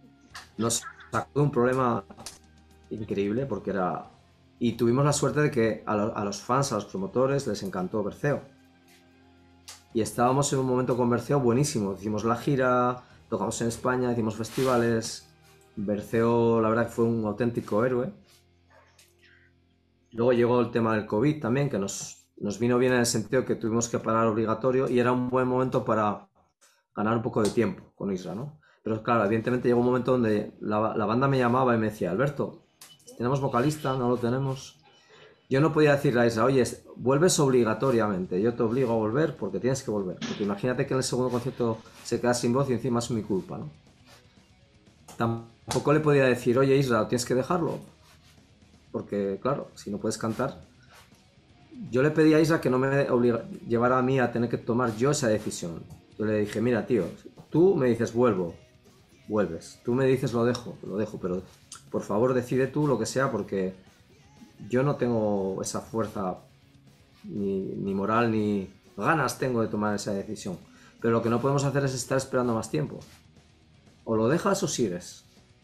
nos sacó de un problema increíble porque era... Y tuvimos la suerte de que a los fans, a los promotores, les encantó Berceo. Y estábamos en un momento con Berceo buenísimo. Hicimos la gira, tocamos en España, hicimos festivales. Berceo, la verdad, que fue un auténtico héroe. Luego llegó el tema del COVID también, que nos vino bien en el sentido que tuvimos que parar obligatorio y era un buen momento para ganar un poco de tiempo con Isra, ¿no? Pero claro, evidentemente llegó un momento donde la banda me llamaba y me decía, Alberto, ¿tenemos vocalista? ¿No lo tenemos? Yo no podía decirle a Isra, oye, vuelves obligatoriamente, yo te obligo a volver porque tienes que volver. Porque imagínate que en el segundo concierto se queda sin voz y encima es mi culpa, ¿no? Tampoco le podía decir, oye Isra, tienes que dejarlo. Porque claro, si no puedes cantar... Yo le pedí a Isra que no me llevara a mí a tener que tomar yo esa decisión. Yo le dije, mira tío, tú me dices vuelvo, vuelves. Tú me dices lo dejo, pero por favor decide tú lo que sea porque yo no tengo esa fuerza ni moral ni ganas tengo de tomar esa decisión. Pero lo que no podemos hacer es estar esperando más tiempo. O lo dejas o sigues.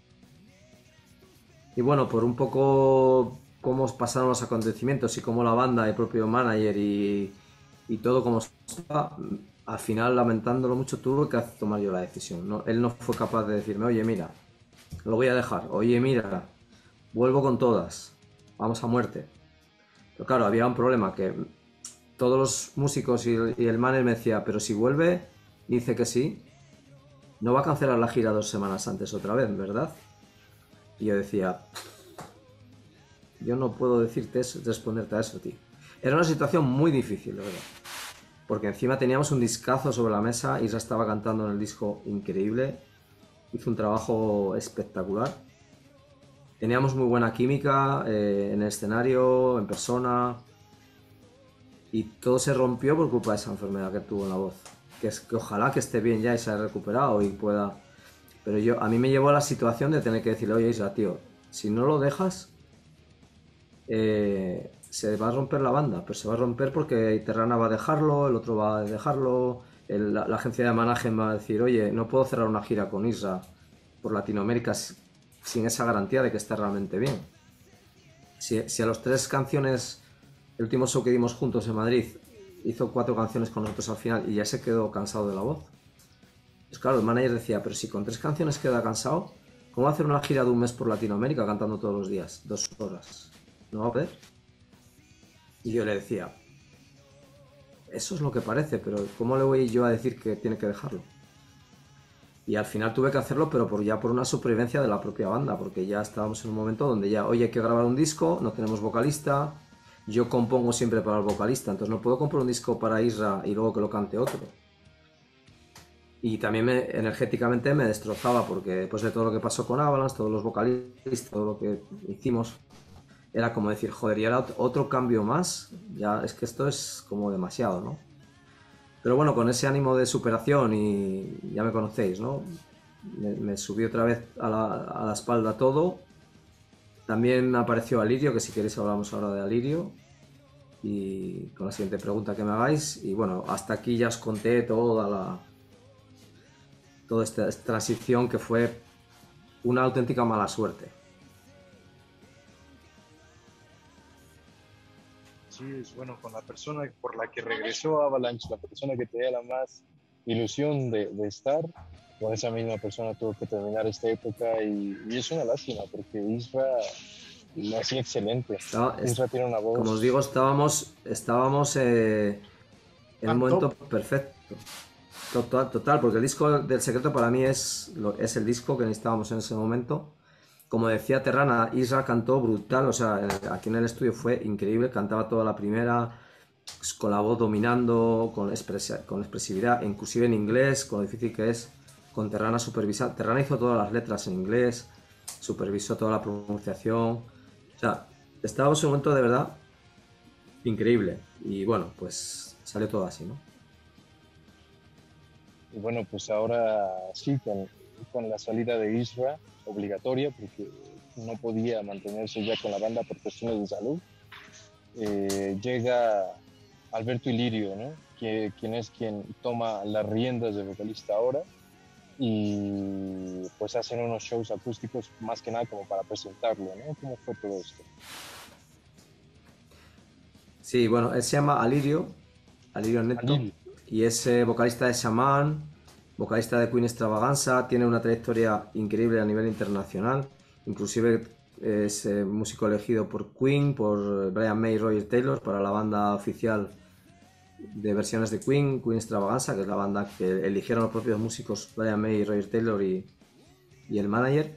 Y bueno, por un poco cómo pasaron los acontecimientos y cómo la banda, el propio manager y todo como estaba, al final lamentándolo mucho tuve que tomar yo la decisión. ¿No? Él no fue capaz de decirme, oye mira, lo voy a dejar, oye mira, vuelvo con todas, vamos a muerte. Pero claro, había un problema que todos los músicos y el manager me decía, pero si vuelve, dice que sí, no va a cancelar la gira 2 semanas antes otra vez, ¿verdad? Y yo decía, yo no puedo decirte eso, responderte a eso, tío. Era una situación muy difícil, de verdad. Porque encima teníamos un discazo sobre la mesa, Isra estaba cantando en el disco increíble, hizo un trabajo espectacular. Teníamos muy buena química en el escenario, en persona, y todo se rompió por culpa de esa enfermedad que tuvo en la voz. Que ojalá que esté bien ya y se haya recuperado y pueda... Pero a mí me llevó a la situación de tener que decirle, oye Isra, tío, si no lo dejas, se va a romper la banda, pero se va a romper porque Terrana va a dejarlo, el otro va a dejarlo, la agencia de management va a decir, oye, no puedo cerrar una gira con Isra por Latinoamérica sin esa garantía de que esté realmente bien. Si a los 3 canciones, el último show que dimos juntos en Madrid, hizo 4 canciones con nosotros al final y ya se quedó cansado de la voz. Pues claro, el manager decía, pero si con 3 canciones queda cansado, ¿cómo hacer una gira de un mes por Latinoamérica cantando todos los días, 2 horas? ¿No va a poder? Y yo le decía, eso es lo que parece, pero ¿cómo le voy yo a decir que tiene que dejarlo? Y al final tuve que hacerlo, pero ya por una supervivencia de la propia banda, porque ya estábamos en un momento donde ya, oye, hay que grabar un disco, no tenemos vocalista, yo compongo siempre para el vocalista, entonces no puedo comprar un disco para Isra y luego que lo cante otro. Y también energéticamente me destrozaba, porque después de todo lo que pasó con Avalanche, todos los vocalistas, todo lo que hicimos, era como decir, joder, y ahora otro cambio más, ya es que esto es como demasiado, ¿no? Pero bueno, con ese ánimo de superación y ya me conocéis, ¿no? Me subí otra vez a la espalda todo. También me apareció Alirio, que si queréis hablamos ahora de Alirio. Y con la siguiente pregunta que me hagáis. Y bueno, hasta aquí ya os conté toda esta transición que fue una auténtica mala suerte. Sí, es bueno, con la persona por la que regresó a Avalanche, la persona que tenía la más ilusión de estar, con esa misma persona tuvo que terminar esta época y es una lástima porque Isra lo hacía excelente. Isra tiene una voz... Como os digo, estábamos en un momento perfecto. Total, porque el disco del Secreto para mí es el disco que necesitábamos en ese momento. Como decía Terrana, Isra cantó brutal, o sea, aquí en el estudio fue increíble, cantaba toda la primera, con la voz dominando, con expresividad, inclusive en inglés, con lo difícil que es, con Terrana supervisar. Terrana hizo todas las letras en inglés, supervisó toda la pronunciación, o sea, estábamos en un momento de verdad increíble, y bueno, pues salió todo así, ¿no? Y bueno, pues ahora sí, con la salida de Isra, obligatoria, porque no podía mantenerse ya con la banda por cuestiones de salud, llega Alberto Ilirio, ¿no? Quien es quien toma las riendas de vocalista ahora. y pues hacen unos shows acústicos más que nada como para presentarlo, ¿no? ¿Cómo fue todo esto? Sí, bueno, él se llama Alirio, Alirio Neto, Alil. y es vocalista de Shaman, vocalista de Queen Extravaganza, tiene una trayectoria increíble a nivel internacional, inclusive es músico elegido por Queen, por Brian May y Roger Taylor para la banda oficial de versiones de Queen, Queen Extravaganza, que es la banda que eligieron los propios músicos Brian May y Roger Taylor y el manager.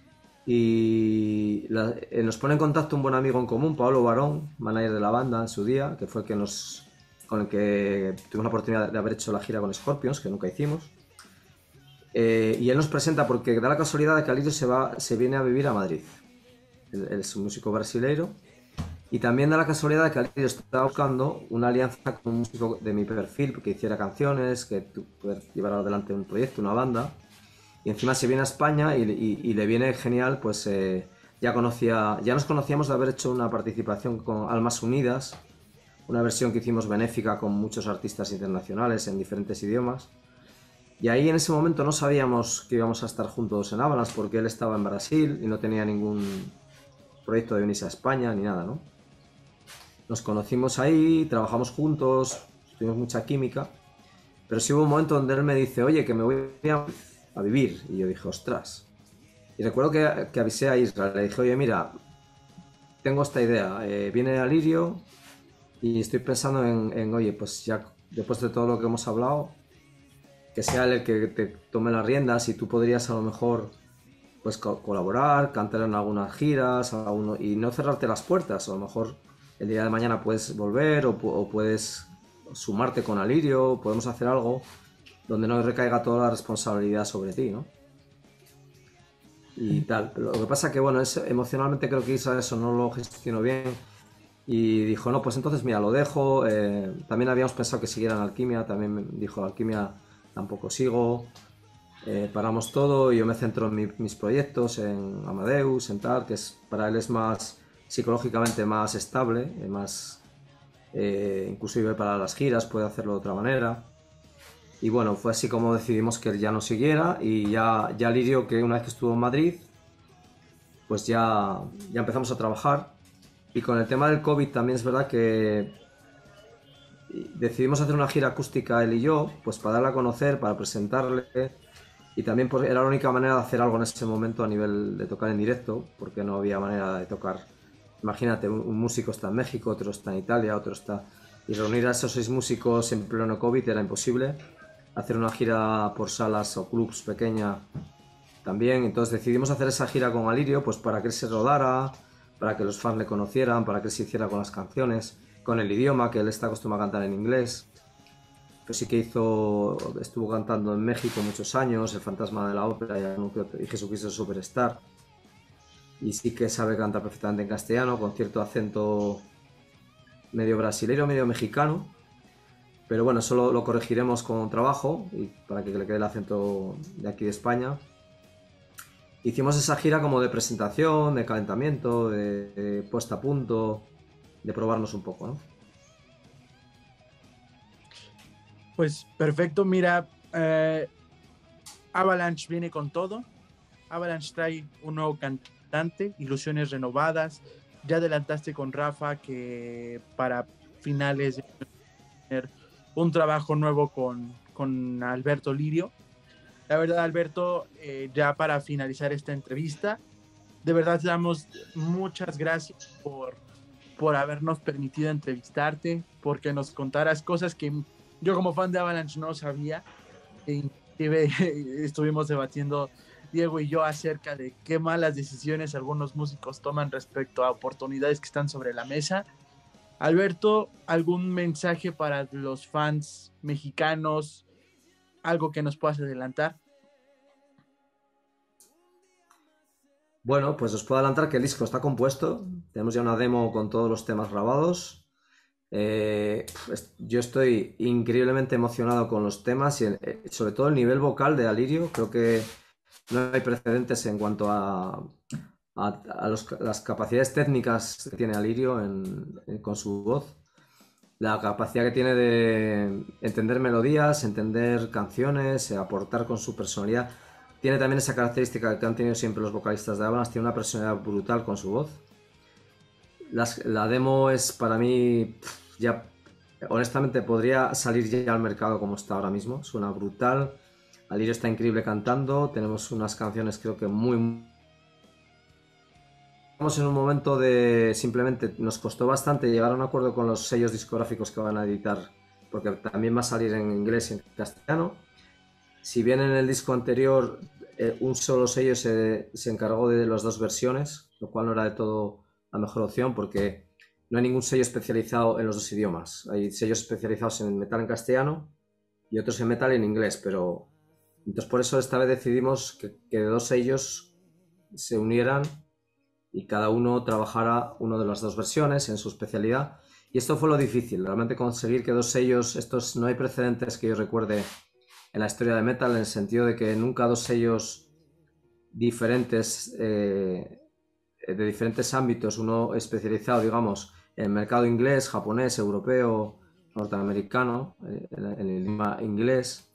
Y nos pone en contacto un buen amigo en común, Pablo Barón, manager de la banda en su día, que fue el que con el que tuvimos la oportunidad de haber hecho la gira con Scorpions, que nunca hicimos. Y él nos presenta porque da la casualidad de que Alirio se viene a vivir a Madrid. Él es un músico brasileiro. Y también da la casualidad de que Alirio estaba buscando una alianza con un músico de mi perfil que hiciera canciones, que poder llevar adelante un proyecto, una banda. Y encima se viene a España y le viene genial, pues ya nos conocíamos de haber hecho una participación con Almas Unidas, una versión que hicimos benéfica con muchos artistas internacionales en diferentes idiomas. Y ahí en ese momento no sabíamos que íbamos a estar juntos en Avalanche porque él estaba en Brasil y no tenía ningún proyecto de venirse a España ni nada, ¿no? Nos conocimos ahí, trabajamos juntos, tuvimos mucha química, pero sí hubo un momento donde él me dice, oye, que me voy a vivir. Y yo dije, ostras. Y recuerdo que avisé a Israel, le dije, oye, mira, tengo esta idea, viene Alirio y estoy pensando oye, pues ya después de todo lo que hemos hablado, que sea él el que te tome las riendas y tú podrías a lo mejor pues colaborar, cantar en algunas giras y no cerrarte las puertas. A lo mejor el día de mañana puedes volver o puedes sumarte con Alirio, podemos hacer algo donde no recaiga toda la responsabilidad sobre ti, ¿no? Y tal. Pero lo que pasa que, bueno, emocionalmente creo que Isa eso no lo gestionó bien y dijo, no, pues entonces mira, lo dejo. También habíamos pensado que siguieran Alquimia, también me dijo, Alquimia tampoco sigo. Paramos todo y yo me centro en mis proyectos, en Amadeus, en tal, que para él es más psicológicamente más estable, más inclusive para las giras puede hacerlo de otra manera. Y bueno, fue así como decidimos que él ya no siguiera y ya Lirio, que una vez que estuvo en Madrid, pues ya empezamos a trabajar. Y con el tema del COVID también es verdad que decidimos hacer una gira acústica él y yo, pues para darla a conocer, para presentarle. Y también pues, era la única manera de hacer algo en ese momento a nivel de tocar en directo, porque no había manera de tocar. Imagínate, un músico está en México, otro está en Italia, otro está... Y reunir a esos 6 músicos en pleno COVID era imposible. Hacer una gira por salas o clubs pequeña también. Entonces decidimos hacer esa gira con Alirio, pues para que él se rodara, para que los fans le conocieran, para que él se hiciera con las canciones, con el idioma, que él está acostumbrado a cantar en inglés. Pues sí que estuvo cantando en México muchos años, El Fantasma de la Ópera y Jesucristo Superstar. Y sí que sabe cantar perfectamente en castellano, con cierto acento medio brasileño, medio mexicano. Pero bueno, eso lo corregiremos con trabajo y para que le quede el acento de aquí de España. Hicimos esa gira como de presentación, de calentamiento, de puesta a punto, de probarnos un poco, ¿no? Pues perfecto, mira, Avalanche viene con todo. Avalanche trae un nuevo cantante, ilusiones renovadas. Ya adelantaste con Rafa que para finales de tener un trabajo nuevo con Alberto Lirio. La verdad, Alberto, ya para finalizar esta entrevista, de verdad te damos muchas gracias por habernos permitido entrevistarte, porque nos contaras cosas que yo como fan de Avalanche no sabía. Inclusive estuvimos debatiendo Diego y yo acerca de qué malas decisiones algunos músicos toman respecto a oportunidades que están sobre la mesa. Alberto, ¿algún mensaje para los fans mexicanos? ¿Algo que nos puedas adelantar? Bueno, pues os puedo adelantar que el disco está compuesto. Tenemos ya una demo con todos los temas grabados. Yo estoy increíblemente emocionado con los temas y sobre todo el nivel vocal de Alirio. Creo que no hay precedentes en cuanto a las capacidades técnicas que tiene Alirio con su voz. la capacidad que tiene de entender melodías, entender canciones, aportar con su personalidad. Tiene también esa característica que han tenido siempre los vocalistas de Avalanche, tiene una personalidad brutal con su voz. La demo es para mí, ya honestamente podría salir ya al mercado como está ahora mismo, suena brutal. Alirio está increíble cantando, tenemos unas canciones creo que muy... Estamos en un momento de simplemente nos costó bastante llegar a un acuerdo con los sellos discográficos que van a editar, porque también va a salir en inglés y en castellano. Si bien en el disco anterior un solo sello se encargó de las dos versiones, lo cual no era de todo la mejor opción porque no hay ningún sello especializado en los dos idiomas. Hay sellos especializados en metal en castellano y otros en metal en inglés, pero entonces por eso esta vez decidimos que dos sellos se unieran y cada uno trabajara una de las dos versiones en su especialidad. Y esto fue lo difícil, realmente conseguir que dos sellos, estos no hay precedentes que yo recuerde en la historia de metal, en el sentido de que nunca dos sellos diferentes, de diferentes ámbitos, uno especializado, digamos, en el mercado inglés, japonés, europeo, norteamericano, en el idioma inglés,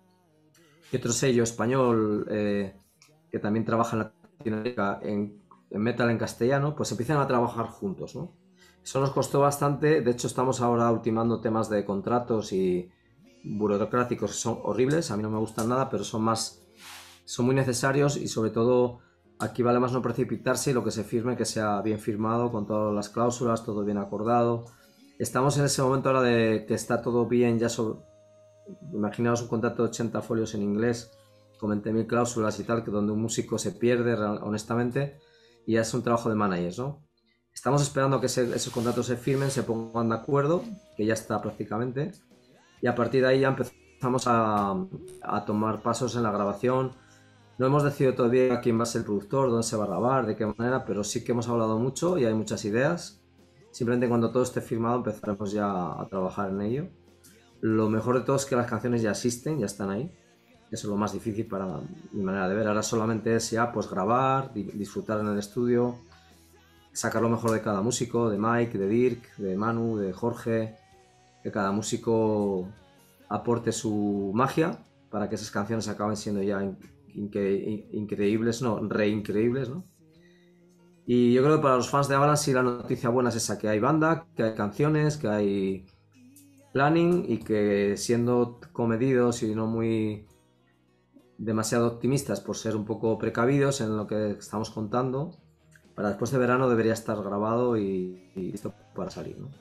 y otro sello español que también trabaja en Latinoamérica en metal en castellano, pues empiezan a trabajar juntos, ¿no? Eso nos costó bastante, de hecho estamos ahora ultimando temas de contratos y burocráticos que son horribles, a mí no me gustan nada, pero son muy necesarios y sobre todo aquí vale más no precipitarse y lo que se firme que sea bien firmado con todas las cláusulas, todo bien acordado. Estamos en ese momento ahora de que está todo bien ya imaginaos un contrato de 80 folios en inglés con 20.000 cláusulas y tal, que donde un músico se pierde honestamente y ya es un trabajo de managers, ¿no? Estamos esperando que esos contratos se firmen, se pongan de acuerdo, que ya está prácticamente, y a partir de ahí ya empezamos a tomar pasos en la grabación. No hemos decidido todavía quién va a ser el productor, dónde se va a grabar, de qué manera, pero sí que hemos hablado mucho y hay muchas ideas. Simplemente cuando todo esté firmado empezaremos ya a trabajar en ello. Lo mejor de todo es que las canciones ya existen, ya están ahí. Eso es lo más difícil para mi manera de ver. Ahora solamente es ya pues grabar, disfrutar en el estudio, sacar lo mejor de cada músico, de Mike, de Dirk, de Manu, de Jorge, que cada músico aporte su magia para que esas canciones acaben siendo ya increíbles, no, reincreíbles, ¿no? Y yo creo que para los fans de Avalanche sí la noticia buena es esa, que hay banda, que hay canciones, que hay planning y que siendo comedidos y no muy demasiado optimistas por ser un poco precavidos en lo que estamos contando, para después de verano debería estar grabado y listo para salir, ¿no?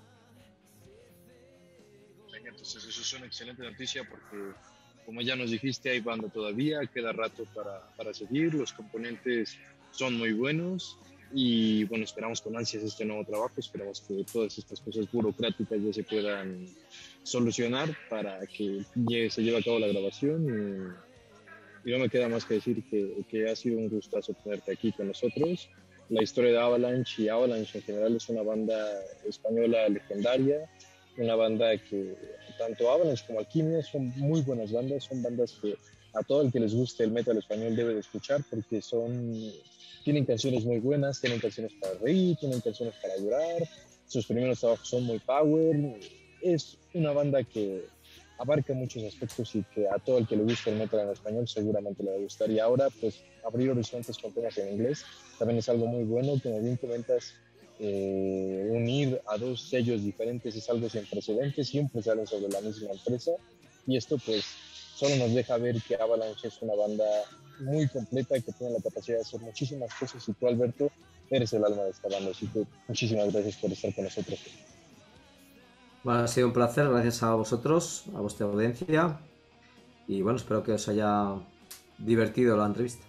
Entonces eso es una excelente noticia porque, como ya nos dijiste, hay banda todavía, queda rato para seguir, los componentes son muy buenos y bueno, esperamos con ansias este nuevo trabajo, esperamos que todas estas cosas burocráticas ya se puedan solucionar para que se lleve a cabo la grabación y no me queda más que decir que ha sido un gustazo tenerte aquí con nosotros. La historia de Avalanche y Avalanche en general es una banda española legendaria, una banda que tanto Avalanche como Alquimia son muy buenas bandas, son bandas que a todo el que les guste el metal español debe de escuchar porque tienen canciones muy buenas, tienen canciones para reír, tienen canciones para llorar, sus primeros trabajos son muy power, es una banda que abarca muchos aspectos y que a todo el que le gusta el metal en español seguramente le va a gustar. Y ahora, pues, abrir horizontes con temas en inglés también es algo muy bueno. Como bien comentas, unir a dos sellos diferentes es algo sin precedentes, siempre salen sobre la misma empresa. Y esto, pues, solo nos deja ver que Avalanche es una banda muy completa que tiene la capacidad de hacer muchísimas cosas. Y tú, Alberto, eres el alma de esta banda. Así que muchísimas gracias por estar con nosotros. Bueno, ha sido un placer, gracias a vosotros, a vuestra audiencia y bueno, espero que os haya divertido la entrevista.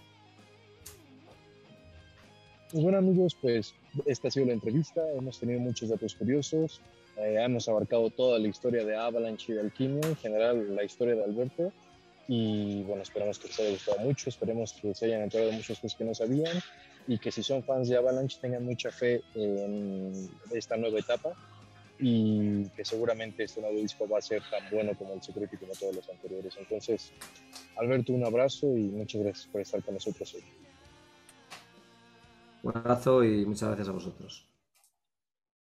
Pues bueno amigos, pues esta ha sido la entrevista, hemos tenido muchos datos curiosos, hemos abarcado toda la historia de Avalanche y de Alquimia, en general la historia de Alberto, y bueno, esperamos que les haya gustado mucho, esperemos que se hayan enterado de muchas cosas que no sabían, y que si son fans de Avalanche tengan mucha fe en esta nueva etapa, y que seguramente este nuevo disco va a ser tan bueno como el Secreto y como todos los anteriores. Entonces, Alberto, un abrazo y muchas gracias por estar con nosotros hoy. Un abrazo y muchas gracias a vosotros.